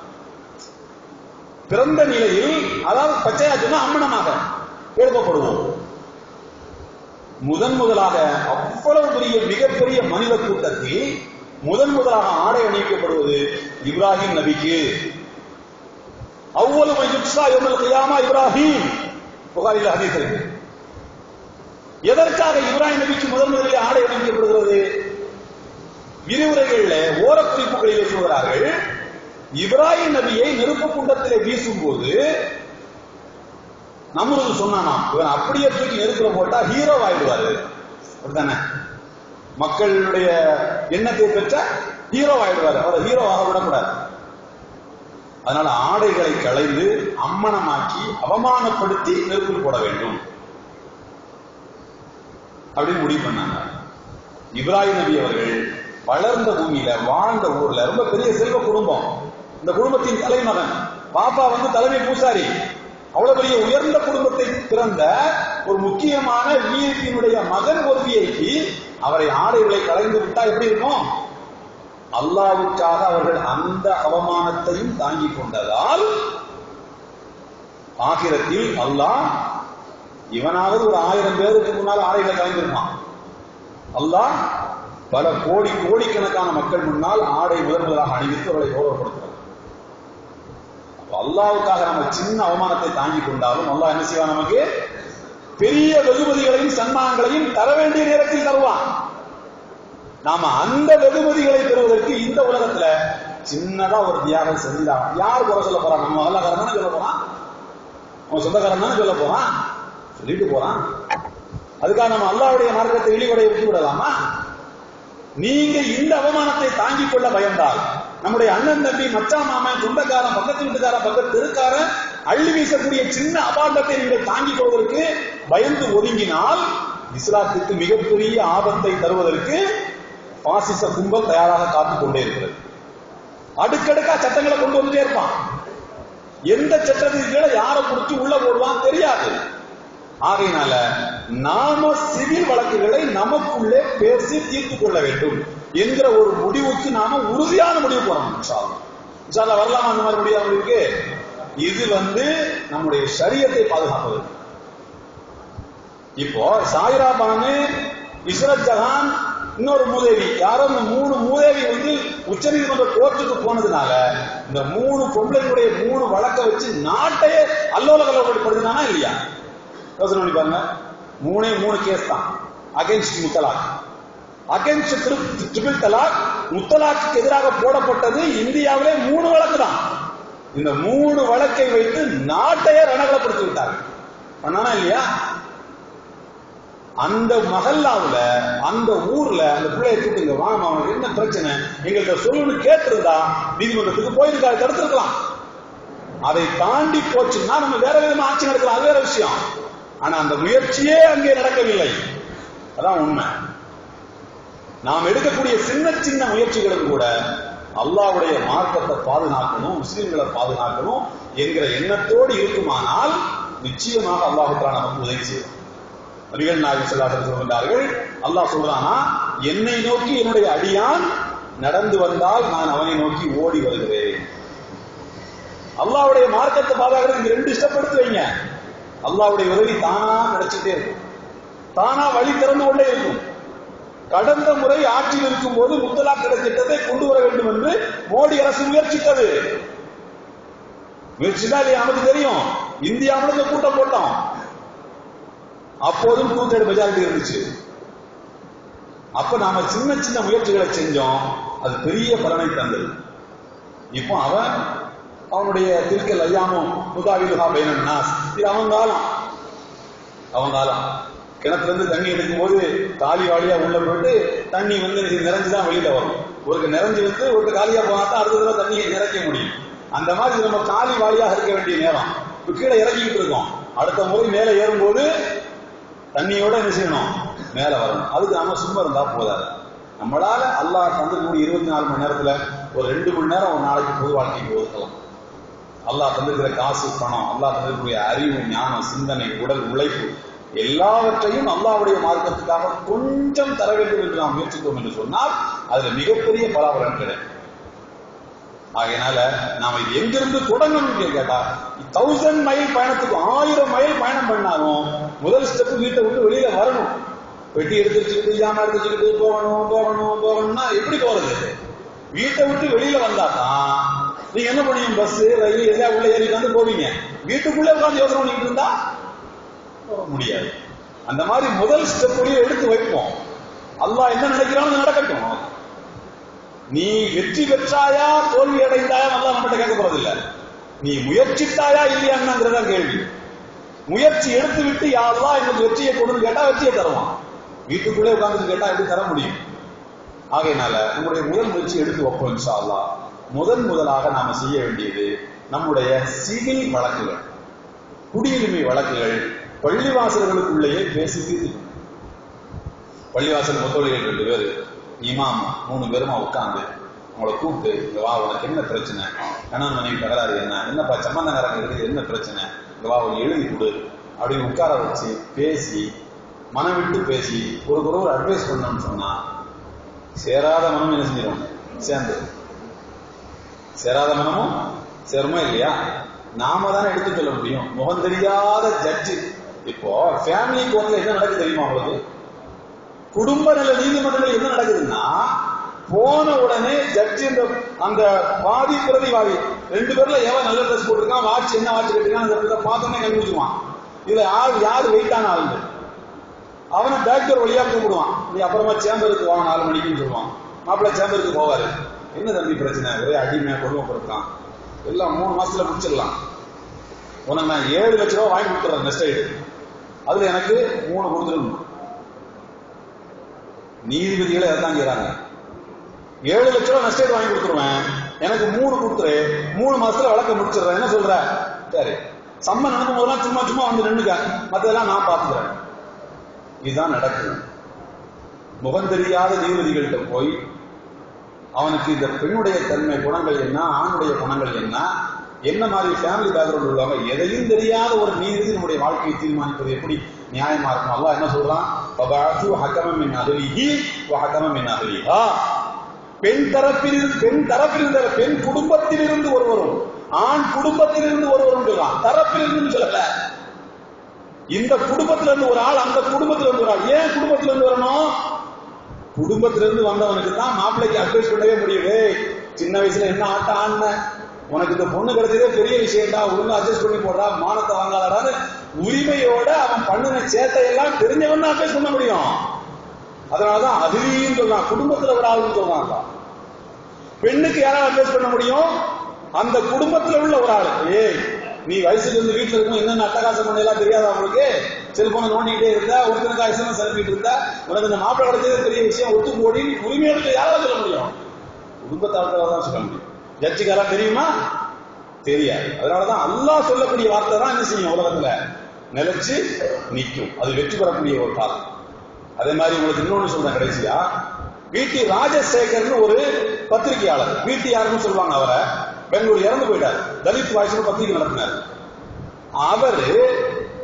பிறந்த நிலையில், அதாவது பச்சையா சொன்னா அம்மனமாக எழுப்பப்படுவோம். முதன் முதலாக அவ்வளவு பெரிய மிகப்பெரிய மனித கூட்டத்தில் முதன் முதலாக ஆடை அணிவிக்கப்படுவது இப்ராஹிம் நபிக்கு. அவ்வளவு யுக்ஸா யௌமல் கியாமா இப்ராஹிம், புகாரில் ஹதீஸ் இருக்கு. எதற்காக இப்ராஹிம் நபிக்கு முதன் முதலில் ஆடை அணிவிக்கப்படுகிறது? விரிவுரைகளில் ஓரக்குறிப்புகளிலே சொல்கிறார்கள், இப்ராஹிம் நபியை நெருப்பு குண்டத்திலே வீசும் போது நம்மளுக்கு சொன்னானாம், இவன் அப்படியே தூக்கி நெருப்புல போட்டா ஹீரோ ஆயிடுவாரு. அப்படித்தானே? மக்களுடைய எண்ணத்தை பெற்ற ஹீரோ ஆயிடுவாரு, அவரை ஹீரோ ஆக விடக்கூடாது. அதனால ஆடைகளை களைந்து அம்மனமாக்கி அவமானப்படுத்தி நெருப்பில் போட வேண்டும் அப்படின்னு முடிவு பண்ணாங்க. இப்ராஹிம் நபி அவர்கள் வளர்ந்த பூமியில வாழ்ந்த ஊர்ல ரொம்ப பெரிய செல்வ குடும்பம். இந்த குடும்பத்தின் தலைமகன், பாப்பா வந்து தலைமை பூசாரி. அவ்வளவு பெரிய உயர்ந்த குடும்பத்தை பிறந்த ஒரு முக்கியமான விஐபியினுடைய மகன் ஒரு விஐபி, அவரை ஆடைகளை களைந்து விட்டா எப்படி இருக்கும்? அல்லாஹ்வுக்காக அவர்கள் அந்த அவமானத்தையும் தாங்கிக் கொண்டதால் ஆகிரத்தில் அல்லாஹ் இவனாவது ஒரு ஆயிரம் பேருக்கு முன்னால் ஆடைகளை கலைந்திருப்பான். அல்லாஹ் பல கோடி கோடிக்கணக்கான மக்கள் முன்னால் ஆடை முதன் முதலாக அணிவித்து அவர்களை கௌரவப்படுத்துகிறார். அல்லாஹ்வுக்காக நம்ம சின்ன அவமானத்தை தாங்கிக் கொண்டாலும் அல்லாஹ் என்ன செய்வான்? நமக்கு பெரிய வெகுமதிகளையும் சன்மானங்களையும் தர வேண்டிய நேரத்தில் தருவான். நாம அந்த வெகுமதிகளை பெறுவதற்கு இந்த உலகத்துல சின்னதா ஒரு தியாகம் செஞ்சுதான். யார் குறை சொல்ல போறான்? நம்ம மகளாக்காரன் தானே சொல்ல போறான், அவன் சொந்தக்காரன் தானே சொல்ல போறான், சொல்லிட்டு போறான். அதுக்காக நம்ம அல்லாஹ்வுடைய மார்க்கத்தை இழிவுடைய விட்டு விடலாமா? நீங்க இந்த அவமானத்தை தாங்கிக் கொள்ள பயந்தால், நம்முடைய அண்ணன் தம்பி மச்சான் மாமன் சொந்தக்காரன் பக்கத்து வீட்டுக்காரன் பக்கத்து தெருக்காரன் அள்ளி வீசக்கூடிய சின்ன அபாண்டத்தை நீங்கள் தாங்கிக் கொள்வதற்கு பயந்து ஒதுங்கினால் இஸ்லாத்துக்கு மிகப்பெரிய ஆபத்தை தருவதற்கு பாசிச கும்பல் தயாராக காத்துக் கொண்டே இருக்கிறது. அடுக்கடுக்கா சட்டங்களை கொண்டு வந்துட்டே இருப்பான். எந்த சட்டத்துக்கு கீழே யாரை குறித்து உள்ள போடுவான் தெரியாது. ஆகையினால நாம சிவில் வழக்குகளை நமக்குள்ளே பேசி தீர்த்து கொள்ள வேண்டும் என்கிற ஒரு முடிவுக்கு நாம உறுதியான முடிவு போறோம். இன்ஷா அல்லாஹ் வரலாமா அந்த மாதிரி முடியாத முடிவுக்கு? இது வந்து நம்முடைய ஷரியத்தை பாதுகாப்பது. இப்போ சாயிரா பானு, இஸ்ரத் ஜஹான், இன்னொரு மூதேவி, யாரோ இந்த மூணு மூதேவி வந்து உச்ச நீதிமன்ற கோர்ட்டுக்கு போனதுனால இந்த மூணு பொம்பளைகளுடைய மூணு வழக்கை வச்சு நாட்டையே அல்லோல கல்லோலப்படுத்தினானா இல்லையா? யோசனை பண்ணி பாருங்க. மூணே மூணு கேஸ் தான் அகைன்ஸ்ட் முத்தலாக். அகைன்ஸ்ட் ட்ரிபிள் தலாக், முத்தலாக்கு எதிராக போடப்பட்டது இந்தியாவிலே மூணு வழக்கு தான். இந்த மூணு வழக்கை வைத்து நாட்டையே ரணகலப்படுத்தி விட்டாங்க. பண்ணானா இல்லையா? அந்த மஹல்லாவுல அந்த ஊர்ல அந்த பிள்ளையை கூட்டுங்க, வாங்க அவனுக்கு என்ன பிரச்சனை எங்கள்கிட்ட சொல்லணும்னு கேட்டிருந்தா நீதிமன்றத்துக்கு போயிருக்கா, தடுத்திருக்கலாம். அதை தாண்டி போச்சுன்னா நம்ம வேற விதமா ஆட்சி நடக்கலாம், அது வேற விஷயம். ஆனா அந்த முயற்சியே அங்கே நடக்கவில்லை. அதான் உண்மை. நாம் எடுக்கக்கூடிய சின்ன சின்ன முயற்சிகளும் கூட அல்லாஹ்வுடைய மார்க்கத்தை பாதுகாக்கணும், முஸ்லிம்களை பாதுகாக்கணும் என்கிற எண்ணத்தோடு இருக்குமானால் நிச்சயமாக அல்லாஹ் தஆலா நமக்கு உதவி செய்வார். நபிகள் நாயகம் ஸல்லல்லாஹு அலைஹி வஸல்லம் சொல்கிறார்கள், அல்லாஹ் சொல்றானா, என்னை நோக்கி என்னுடைய அடியான் நடந்து வந்தால் நான் அவனை நோக்கி ஓடி வருகிறேன். அல்லாஹ்வுடைய மார்க்கத்தை பாதுகாக்கிறது ரெண்டு ஸ்டெப் எடுத்து வைங்க. அல்லாஹ்வுடைய உதவி தானா கிடைச்சிட்டே இருக்கும், தானா வழி திறந்து கொண்டே இருக்கும். கடந்த முறை ஆட்சியில் இருக்கும் போது முத்தலாக் திட்டத்தை கொண்டு வர வேண்டும் என்று மோடி அரசு முயற்சித்தது. முயற்சிதான் இல்லையா நமக்கு தெரியும். இந்தியா முழுக்க கூட்டம் போட்டோம். அப்போதும் டூ தேர்ட் மெஜாரிட்டி இருந்துச்சு. அப்ப நாம சின்ன சின்ன முயற்சிகளை செஞ்சோம், அது பெரிய பலனை தந்தது. இப்போ அவன் அவனுடைய திருக்கல் ஐயாமும் முதாவிலுகா பைனன் நாஸ், இது அவன் காலம். அவன் காலம் கிணத்துல இருந்து தண்ணி எடுக்கும் போது காலி வாலியா உள்ள போயிட்டு தண்ணி வந்து நிறைஞ்சுதான் வெளியில வரும். ஒரு நிறைஞ்சு வந்து ஒரு காலியா போனா தான் அடுத்த தடவை தண்ணியை நிறைக்க முடியும். அந்த மாதிரி நம்ம காலி வாலியாக இருக்க வேண்டிய நேரம். இப்ப கீழே இறக்கிட்டு இருக்கோம். அடுத்த முறை மேல ஏறும்போது தண்ணியோட என்ன செய்யணும், மேல வரணும். அதுக்கு நாம சும்மா இருந்தா போதாது. நம்மளால அல்லாஹ் தந்திருக்கக்கூடிய இருபத்தி நாலு மணி நேரத்துல ஒரு ரெண்டு மணி நேரம் ஒரு நாளைக்கு பொது வாழ்க்கைக்கு ஒதுக்கலாம். அல்லாஹ் தந்திருக்கிற காசு, பணம், அல்லாஹ் தந்திருக்கக்கூடிய அறிவு, ஞானம், சிந்தனை, உடல் உழைப்பு எல்லாவற்றையும் அல்லாஹ்வுடைய மார்க்கத்துக்காக கொஞ்சம் தர வேண்டும் என்று நாம் முயற்சித்தோம் என்று சொன்னால் அதுல மிகப்பெரிய பலாபலன் கிடைக்கும். ஆகையினால நாம இது எங்கிருந்து தொடங்கணும்னு கேட்டா, தௌசண்ட் மைல் பயணத்துக்கு ஆயிரம் மைல் பயணம் பண்ணாலும் முதல் ஸ்டெப் வீட்டை விட்டு வெளியில வரணும். வெட்டி எடுத்துச்சுக்கிட்டு ஜாமா எடுத்துச்சுக்கிட்டு போகணும் போகணும் போகணும்னா எப்படி போறது? வீட்டை விட்டு வெளியில வந்தாதான் நீங்க என்ன பண்ணுவீங்க, பஸ் ரயில் எல்லாம் உள்ள ஏறி வந்து போவீங்க. வீட்டுக்குள்ளே உட்காந்து யோசனை பண்ணிட்டு இருந்தா முடியாது. அந்த மாதிரி முதல் ஸ்டெப் எடுத்து வைப்போம். அல்லாஹ் என்ன நினைக்கிறான்னு நடக்கட்டும். நீ வெற்றி பெற்றாயா தோல்வி அடைந்தாயா அல்லாஹ் நம்மகிட்ட கேட்க போறது இல்ல. நீ முயற்சித்தாயா இல்லையாங்கிறதா கேள்வி. முயற்சி எடுத்து விட்டு யா அல்லாஹ் எனக்கு வெற்றியை கொடுன்னு கேட்டா வெற்றியை தருவான். வீட்டுக்குள்ளே உட்கார்ந்து கேட்டா எப்படி தர முடியும்? ஆகையினால நம்முடைய முதல் முயற்சி எடுத்து வைப்போம் இன்ஷா அல்லாஹ். முதன் முதலாக நாம செய்ய வேண்டியது நம்முடைய சிவில் வழக்குகள், குடியுரிமை வழக்குகள் பள்ளிவாசல்களுக்குள்ளேயே பேசி தீர்த்து. பள்ளிவாசல் முத்தோழிகள் ரெண்டு பேரு, இமாம் மூணு பேருமா உட்கார்ந்து அவங்களை கூப்பிட்டு, இங்க வா, உனக்கு என்ன பிரச்சனை, கணவன் மனைவி தகராறு என்ன, என்னப்பா சம்பந்தக்காரங்க இருக்குது, என்ன பிரச்சனை, இங்க வா ஒரு எழுதி கொடு அப்படின்னு உட்கார வச்சு பேசி மனம் விட்டு பேசி ஒரு ஒருவர் அட்வைஸ் பண்ணணும்னு சொன்னா சேராத மனம் என்ன செஞ்சிடும், சேர்ந்து சேராத மனமும் சேருமா இல்லையா? நாம தானே எடுத்து சொல்ல முடியும். முகம் தெரியாத ஜட்ஜு. இப்போ ஃபேமிலி கோர்ட்ல என்ன நடக்குது தெரியுமா உங்களுக்கு? குடும்ப நல நீதிமன்றங்கள் என்ன நடக்குதுன்னா, போன உடனே ஜட்ஜி அந்த வாதி பிரதிவாதி ரெண்டு பேர்ல எவன் நல்ல ட்ரெஸ் போட்டிருக்கான், வாட்ச் என்ன வாட்ச் கட்டிருக்கான் பார்த்தோன்னே கண்டுபிடிச்சுவான். இதுல ஆள் யாரு வெயிட்டான ஆளு, அவனை டாக்டர் வழியா கூப்பிடுவான். நீ அப்புறமா சேம்பருக்கு வாங்க நாலு மணிக்குன்னு சொல்லுவான். மாப்பிள்ளை சேம்பருக்கு போவாரு. என்ன தம்பி பிரச்சனை, ஒரே அடிமையா கொடுமைப்படுத்தான், எல்லாம் மூணு மாசத்துல முடிச்சிடலாம், உனக்கு நான் ஏழு லட்சம் ரூபாய் வாங்கி கொடுத்துறேன் நெக்ஸ்ட் ஐடு, அதுல எனக்கு மூணு கொடுத்துருணும். நீதிபதிகளை எதான் செய்யறாங்க, ஏழு லட்சம் ரூபாய் நெக்ஸ்ட் ஐடு வாங்கி கொடுத்துருவேன், எனக்கு மூணு கொடுத்துரு, மூணு மாசத்துல வழக்க முடிச்சிடுறேன். என்ன சொல்ற? சரி, சம்மன் நடக்கும் போதெல்லாம் சும்மா சும்மா வந்து நின்னுக்க, மத்ததெல்லாம் நான் பாத்துக்கிறேன். இதுதான் நடக்குது. முகம் தெரியாத நீதிபதிகள்கிட்ட போய் அவனுக்கு இந்த பெண்ணுடைய தன்மை குணங்கள் என்ன, ஆணுடைய குணங்கள் என்ன, என்ன மாதிரி ஃபேமிலி பேக்ரவுண்ட் உள்ளவங்க, எதையும் தெரியாத ஒரு நீதிபதி நம்முடைய வாழ்க்கையை தீர்மானிப்பது எப்படி நியாயமா இருக்கும்? அல்லாஹ் என்ன சொல்றான்? பெண் தரப்பிலிருந்து பெண் தரப்பிலிருந்து பெண் குடும்பத்திலிருந்து ஒருவரும் ஆண் குடும்பத்திலிருந்து ஒருவரும் சொல்றான். தரப்பிலிருந்து சொல்லல, இந்த குடும்பத்திலிருந்து ஒரு ஆள், அந்த குடும்பத்திலிருந்து ஒரு ஆள். ஏன் குடும்பத்திலிருந்து வரணும்? குடும்பத்திலிருந்து வந்தவனுக்கு தான் மாப்பிள்ளைக்கு அட்வைஸ் பண்ணவே முடியுது. சின்ன வயசுல என்ன ஆட்டம் ஆன, உனக்கு இந்த பொண்ணு கிடைச்சதே பெரிய விஷயம்டா, ஒழுங்கா அட்ஜஸ்ட் பண்ணி போடுறா, மானத்தை வாங்காதான்னு உரிமையோட அவன் பண்ணின சேட்டையெல்லாம் தெரிஞ்சவன் அட்வைஸ் பண்ண முடியும். அதனாலதான் அதுவும் சொல்றான், குடும்பத்துல ஒரு ஆளுன்னு சொல்றாங்க. பெண்ணுக்கு யாராவது அட்வைஸ் பண்ண முடியும்? அந்த குடும்பத்துல உள்ள ஒரு ஆளு. ஏய், நீ வயசுல இருந்து வீட்டுல இருக்கும் என்னென்ன அட்டகாசம் பண்ணலாம் தெரியாத அவங்களுக்கு, செல்போனை நோண்டிக்கிட்டே இருந்தா, ஒருத்தனுக்கு எஸ்எம்எஸ் அனுப்பிட்டு இருந்தா, உனக்கு இந்த மாப்பிள்ளை கிடைச்சதே பெரிய விஷயம், ஒத்து போடி உரிமையோடு யாராவது சொல்ல முடியும்? குடும்பத்தாளர்களாக தான் சொல்ல முடியும். ஜட்ஜுக்கெல்லாம் தெரியுமா? தெரியாது. அதனாலதான் அல்லாஹ் சொல்லக்கூடிய வார்த்தை தான் என்ன செய்யும், உலகத்துல நிலைச்சு நிற்கும். அது வெற்றி பெறக்கூடிய ஒரு காலம். அதே மாதிரி உங்களுக்கு இன்னொன்னு சொல்றேன் கடைசியா, வீட்டி ராஜசேகர்னு ஒரு பத்திரிகையாளர், வீட்டு யாருன்னு சொல்லுவாங்க அவரை, பெங்களூர் இறந்து போயிட்டார், தலித் வாய்ஸ் பத்திரிகை நடத்தினார். அவரு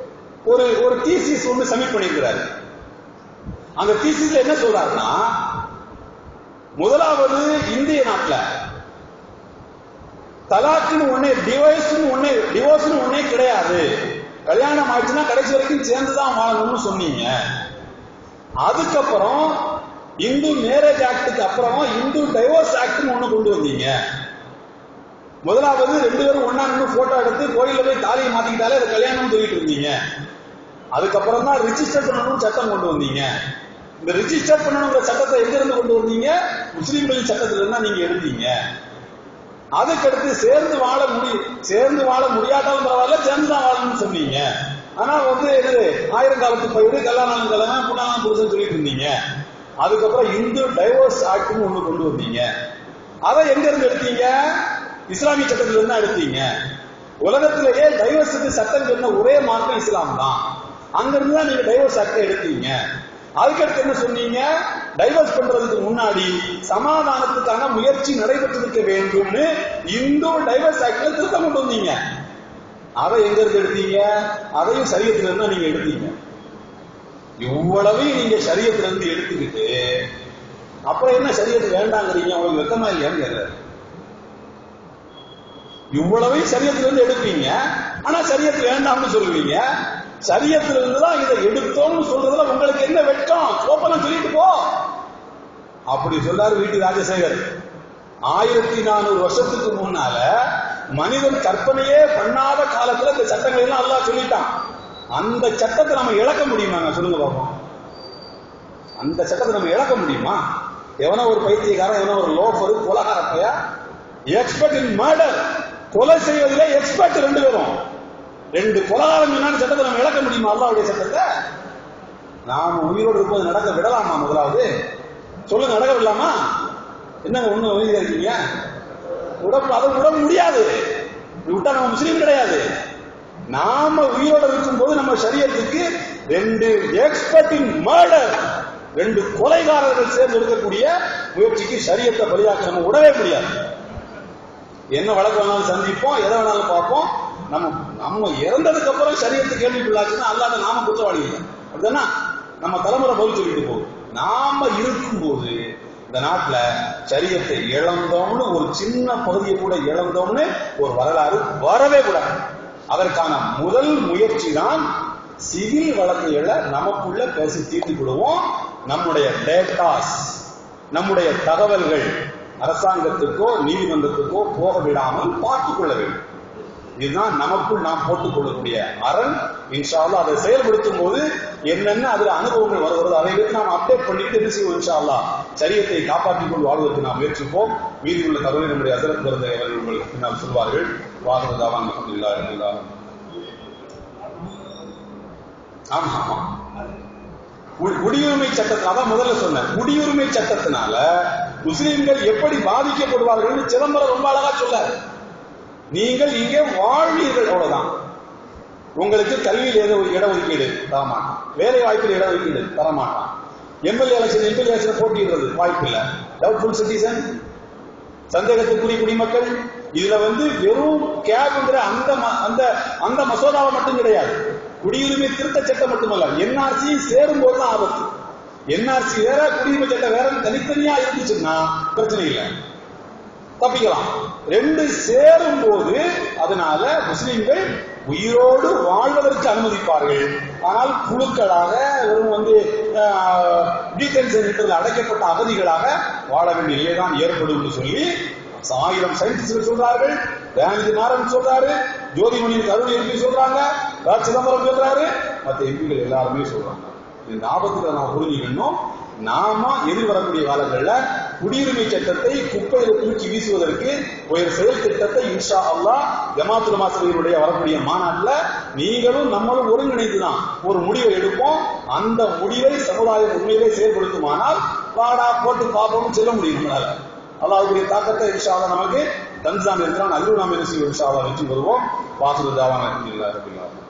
ஒரு ஒரு தீசிஸ் ஒன்று சப்மிட் பண்ணியிருக்கிறாரு. அந்த தீசிஸ்ல என்ன சொல்றாருன்னா, முதலாவது இந்திய நாட்டில் தலாக்குன்னு ஒண்ணே, டிவைஸ்னு ஒண்ணே, டிவோர்ஸ்னு ஒண்ணே கிடையாது. கல்யாணம் ஆயிடுச்சுன்னா கடைசி வரைக்கும் சேர்ந்துதான் வாழணும்னு சொன்னீங்க. அதுக்கப்புறம் இந்து மேரேஜ் ஆக்டுக்கு அப்புறமா இந்து டைவோர்ஸ் ஆக்ட்னு ஒண்ணு கொண்டு வந்தீங்க. முதலாவது ரெண்டு பேரும் ஒன்னா நின்று போட்டோ எடுத்து கோயில போய் தாலியை மாத்திக்கிட்டாலே அது கல்யாணம் சொல்லிட்டு இருந்தீங்க. அதுக்கப்புறம் தான் ரிஜிஸ்டர் பண்ணணும் சட்டம் கொண்டு வந்தீங்க. இந்த ரிஜிஸ்டர் பண்ணணுங்கிற சட்டத்தை எங்க இருந்து கொண்டு வந்தீங்க? முஸ்லீம்களின் சட்டத்துல இருந்தா நீங்க எடுத்தீங்க. அதுக்கடுத்து சேர்ந்து வாழ முடி சேர்ந்து வாழ முடியாட்டாலும் பரவாயில்ல, சேர்ந்துதான் வாழணும்னு சொன்னீங்க. ஆனா வந்து என்னது ஆயிரம் காலத்து பயிர் கல்யாணம் கல்யாண புண்ணாலும் புருஷன் சொல்லிட்டு இருந்தீங்க. அதுக்கப்புறம் இந்து டைவோர்ஸ் ஆக்ட்னு ஒண்ணு கொண்டு வந்தீங்க. அதை எங்க இருந்து எடுத்தீங்க? இஸ்லாமிய சட்டத்துல இருந்தா எடுத்தீங்க. உலகத்திலேயே டைவோர்ஸுக்கு சட்டம் சொன்ன ஒரே மார்க்கம் இஸ்லாம் தான். அங்க இருந்து தான் நீங்க டைவோர்ஸ் ஆக்டை எடுத்தீங்க. அதுக்கடுத்து என்ன சொன்னீங்க? டைவர்ஸ் பண்றதுக்கு முன்னாடி சமாதானத்துக்கான முயற்சி நடைபெற்றிருக்க வேண்டும்னு இந்து டைவர்ஸ் ஆக்ட்ல திருத்தம் கொண்டு வந்தீங்க. அதை எங்க இருந்து எடுத்தீங்க? அதையும் சரியத்துல இருந்தா நீங்க எடுத்தீங்க. இவ்வளவையும் நீங்க சரியத்துல இருந்து எடுத்துக்கிட்டு அப்புறம் என்ன சரியத்து வேண்டாங்கிறீங்க? உங்களுக்கு வெக்கமா இல்லையான்னு கேட்கிறாரு. இவ்வளவையும் சரியத்துல இருந்து எடுப்பீங்க, ஆனா சரியத்து வேண்டாம்னு சொல்லுவீங்க. சரியத்துல இருந்துதான் இதை எடுத்தோம்னு சொல்றதுல உங்களுக்கு என்ன வெட்கம்? கோப்பெல்லாம் சொல்லிட்டு போ அப்படி சொல்லாரு வீட்டு ராஜசேகர். ஆயிரத்தி நானூறு வருஷத்துக்கு முன்னால மனிதன் கற்பனையே பண்ணாத காலத்துல இந்த சட்டங்களை எல்லாம் அல்லாஹ் சொல்லிட்டான். அந்த சட்டத்தை நம்ம இழக்க முடியுமா? சொல்லுங்க பாப்போம். அந்த சட்டத்தை நம்ம இழக்க முடியுமா? எவனோ ஒரு பைத்தியக்காரன், எவனோ ஒரு லோஃபரு, கொலகாரப்பையா, எக்ஸ்பர்ட் இன் மர்டர், கொலை செய்வதிலே எக்ஸ்பர்ட் ரெண்டு பேரும். ரெண்டு கொலகாரம் சொன்னாலும் சட்டத்தை நம்ம இழக்க முடியுமா? அல்லாஹ்வுடைய சட்டத்தை நாம உயிரோடு இருப்பது நடக்க விடலாமா? முதலாவது சொல்லுங்க, நடக்க விடலாமா? என்னங்க ஒண்ணு உயிர் இருக்கீங்க, உடம்பு அதை விட முடியாது. விட்டா நம்ம முஸ்லீம் கிடையாது. நாம உயிரோடு இருக்கும் போது நம்ம சரியத்துக்கு ரெண்டு எக்ஸ்பர்ட் இன் மர்டர், ரெண்டு கொலைகாரர்கள் சேர்ந்து இருக்கக்கூடிய முயற்சிக்கு சரியத்தை பலியாக்க நம்ம விடவே முடியாது. என்ன வழக்கு வேணாலும் சந்திப்போம், எதை வேணாலும் பார்ப்போம். நம்ம நம்ம இறந்ததுக்கு அப்புறம் சரியத்தை கேள்விக்குள்ளாச்சுன்னா அல்லாத நாம குற்றவாளி இல்லை. அப்படின்னா நம்ம தலைமுறை பதில் சொல்லிட்டு போகும். நாம இருக்கும்போது இந்த நாட்டுல சரியத்தை இழந்தோம்னு ஒரு சின்ன பகுதியை கூட இழந்தோம்னு ஒரு வரலாறு வரவே கூடாது. அதற்கான முதல் முயற்சி தான் சிவில் வழக்குகளை நமக்குள்ள பேசி தீர்த்துக் கொள்வோம். நம்முடைய டேட்டாஸ், நம்முடைய தகவல்கள் அரசாங்கத்துக்கோ நீதிமன்றத்துக்கோ போக விடாமல் பார்த்துக் கொள்ள வேண்டும். இதுதான் நமக்குள் நாம் போட்டுக் கொள்ளக்கூடிய அரண். இன்ஷா அல்லாஹ் அதை செயல்படுத்தும் போது என்னென்ன அதுல அனுபவங்கள் வருகிறது அதை வைத்து நாம் அப்டேட் பண்ணிட்டு என்ன செய்வோம்? இன்ஷா அல்லாஹ் சரியத்தை காப்பாற்றிக் கொண்டு வாழ்வதற்கு நாம் முயற்சிப்போம். மீதியுள்ள தகவலை நம்முடைய ஹஸரத் பிறந்த அவர்கள் உங்களுக்கு பின்னால் சொல்வார்கள். வாஹிருதாவான் அல்ஹம்துலில்லாஹி ரப்பில் ஆலமீன். ஆமா, குடியுரிமை சட்டத்தில் அதான் முதல்ல சொன்னேன். குடியுரிமை சட்டத்தினால முஸ்லிம்கள் எப்படி பாதிக்கப்படுவார்கள் சிதம்பரம் ரொம்ப அழகா சொல்லாரு. நீங்கள் இங்கே வாழ்வீர்கள், அவ்வளவுதான். உங்களுக்கு கல்வியில் ஏதோ இடஒதுக்கீடு தரமாட்டான், வேலை வாய்ப்பில் இடஒதுக்கீடு தரமாட்டான், எம்எல்ஏ எலெக்ஷன் எம்பி எலெக்ஷன் போட்டியிடுறது வாய்ப்பில்லை, டவுட்ஃபுல் சிட்டிசன், சந்தேகத்துக்குரிய குடிமக்கள். இதுல வந்து வெறும் கேப்ங்கிற அந்த அந்த அந்த மசோதாவை மட்டும் கிடையாது, குடியுரிமை திருத்த சட்டம் மட்டுமல்ல, என்ஆர்சி சேரும் போதுதான் ஆபத்து. என்ஆர்சி வேற குடியுரிமை சட்டம் வேற தனித்தனியா இருந்துச்சுன்னா பிரச்சனை இல்லை, தப்பிக்கலாம். ரெண்டு சேரும் போது அதனால முஸ்லிம்கள் உயிரோடு வாழ்வதற்கு அனுமதிப்பார்கள். ஆனால் குழுக்களாக வெறும் வந்து டீடென்ஷன் அடைக்கப்பட்ட அகதிகளாக வாழ வேண்டிய நிலைதான் ஏற்படும் சொல்லி ஆயிரம் சயின்டிஸ்ட் சொல்றார்கள். தயாநிதி மாறன் சொல்றாரு, ஜோதிமணி அருள் எம்பி சொல்றாங்க, ரா சிதம்பரம் சொல்றாரு, மற்ற எம்பிகள் எல்லாருமே சொல்றாங்க. இந்த ஆபத்துக்களை நாம் புரிஞ்சுக்கணும். நாம எதிர்வரக்கூடிய காலங்களில் குடியுரிமை சட்டத்தை குப்பையில் தூக்கி வீசுவதற்கு ஒரு செயல் திட்டத்தை இன்ஷா அல்லாஹ் ஜமாத்துல் உலமா சபையினுடைய வரக்கூடிய மாநாட்டில் நீங்களும் நம்மளும் ஒருங்கிணைந்துதான் ஒரு முடிவை எடுப்போம். அந்த முடிவை சமுதாயம் உண்மையிலே செயல்படுத்துமானால் வாடா போட்டு பார்ப்போம் சொல்ல முடியும். நம்மளால அல்லாஹ்வுடைய தாக்கத்தை இன்ஷா அல்லாஹ் நமக்கு தன்சான் இருக்கிறான். அதுவும் நாம் என்ன செய்வோம்? இன்ஷா அல்லாஹ் வெற்றி பெறுவோம். வாஹிரு தாவானா அல்ஹம்துலில்லாஹி ரப்பில் ஆலமீன்.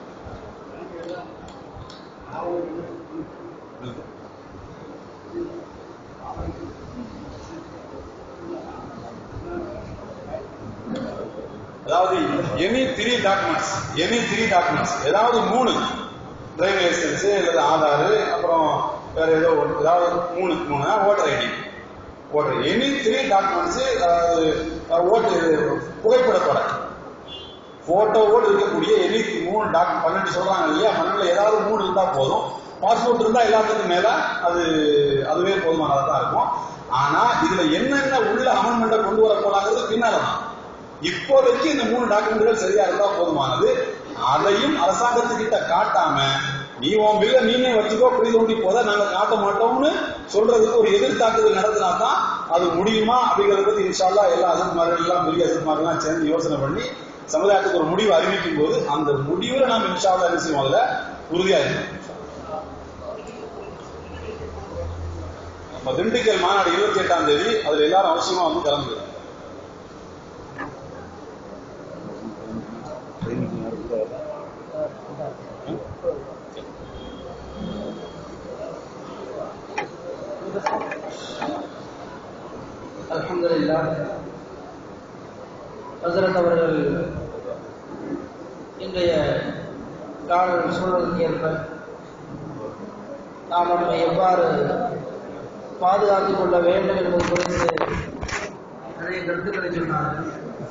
அதாவது any three documents any three documents ஏதாவது மூணு டிரைவிங் லைசன்ஸ் அல்லது ஆதார், அப்புறம் வேற ஏதோ ஒன்று, ஏதாவது மூணு மூணு voter ID, voter any three documents, அதாவது ஓட்டு புகைப்படப்பட போட்டோவோடு இருக்கக்கூடிய எனி மூணு டாக்குமெண்ட் பன்னெண்டு சொல்றாங்க இல்லையா, பன்னெண்டுல ஏதாவது மூணு இருந்தா போதும். பாஸ்போர்ட் இருந்தா எல்லாத்துக்கும் மேல அது அதுவே போதுமானதா தான் இருக்கும். ஆனா இதுல என்னென்ன உள்ள அமெண்ட்மெண்ட்டை கொண்டு வர போறாங்கிறது பின்னால்தான். இப்போதைக்கு இந்த மூணு டாக்குமெண்ட்கள் சரியா இருந்தா போதுமானது. அதையும் அரசாங்கத்துக்கிட்ட காட்டாம நீ உன் பில்ல நீனே வச்சுக்கோ, குழி தோண்டி போத நாங்க காட்ட மாட்டோம்னு சொல்றதுக்கு ஒரு எதிர்த்தாக்குதல் நடத்தினா தான் அது முடியுமா அப்படிங்கறத பத்தி இன்ஷா அல்லாஹ் எல்லா அசத்மார்கள் எல்லாம் பெரிய அசத்மார்கள்லாம் சேர்ந்து யோசனை பண்ணி சமுதாயத்துக்கு ஒரு முடிவு அறிவிக்கும் போது அந்த முடிவுல நாம் இன்ஷா அல்லாஹ் என்ன செய்வோம், அதுல உறுதியா இருக்கும். நம்ம திண்டுக்கல் மாநாடு இருபத்தி எட்டாம் தேதி அதுல எல்லாரும் அவசியமா வந்து கலந்து. அல்ஹம்துலில்லாஹ், ஹஸரத் அவர்கள் இன்றைய கால சூழலுக்கு ஏற்ப நாம் நம்மை எவ்வாறு பாதுகாத்துக் கொள்ள வேண்டும் என்பது குறித்து நிறைய கருத்துக்களை சொன்னார்கள்.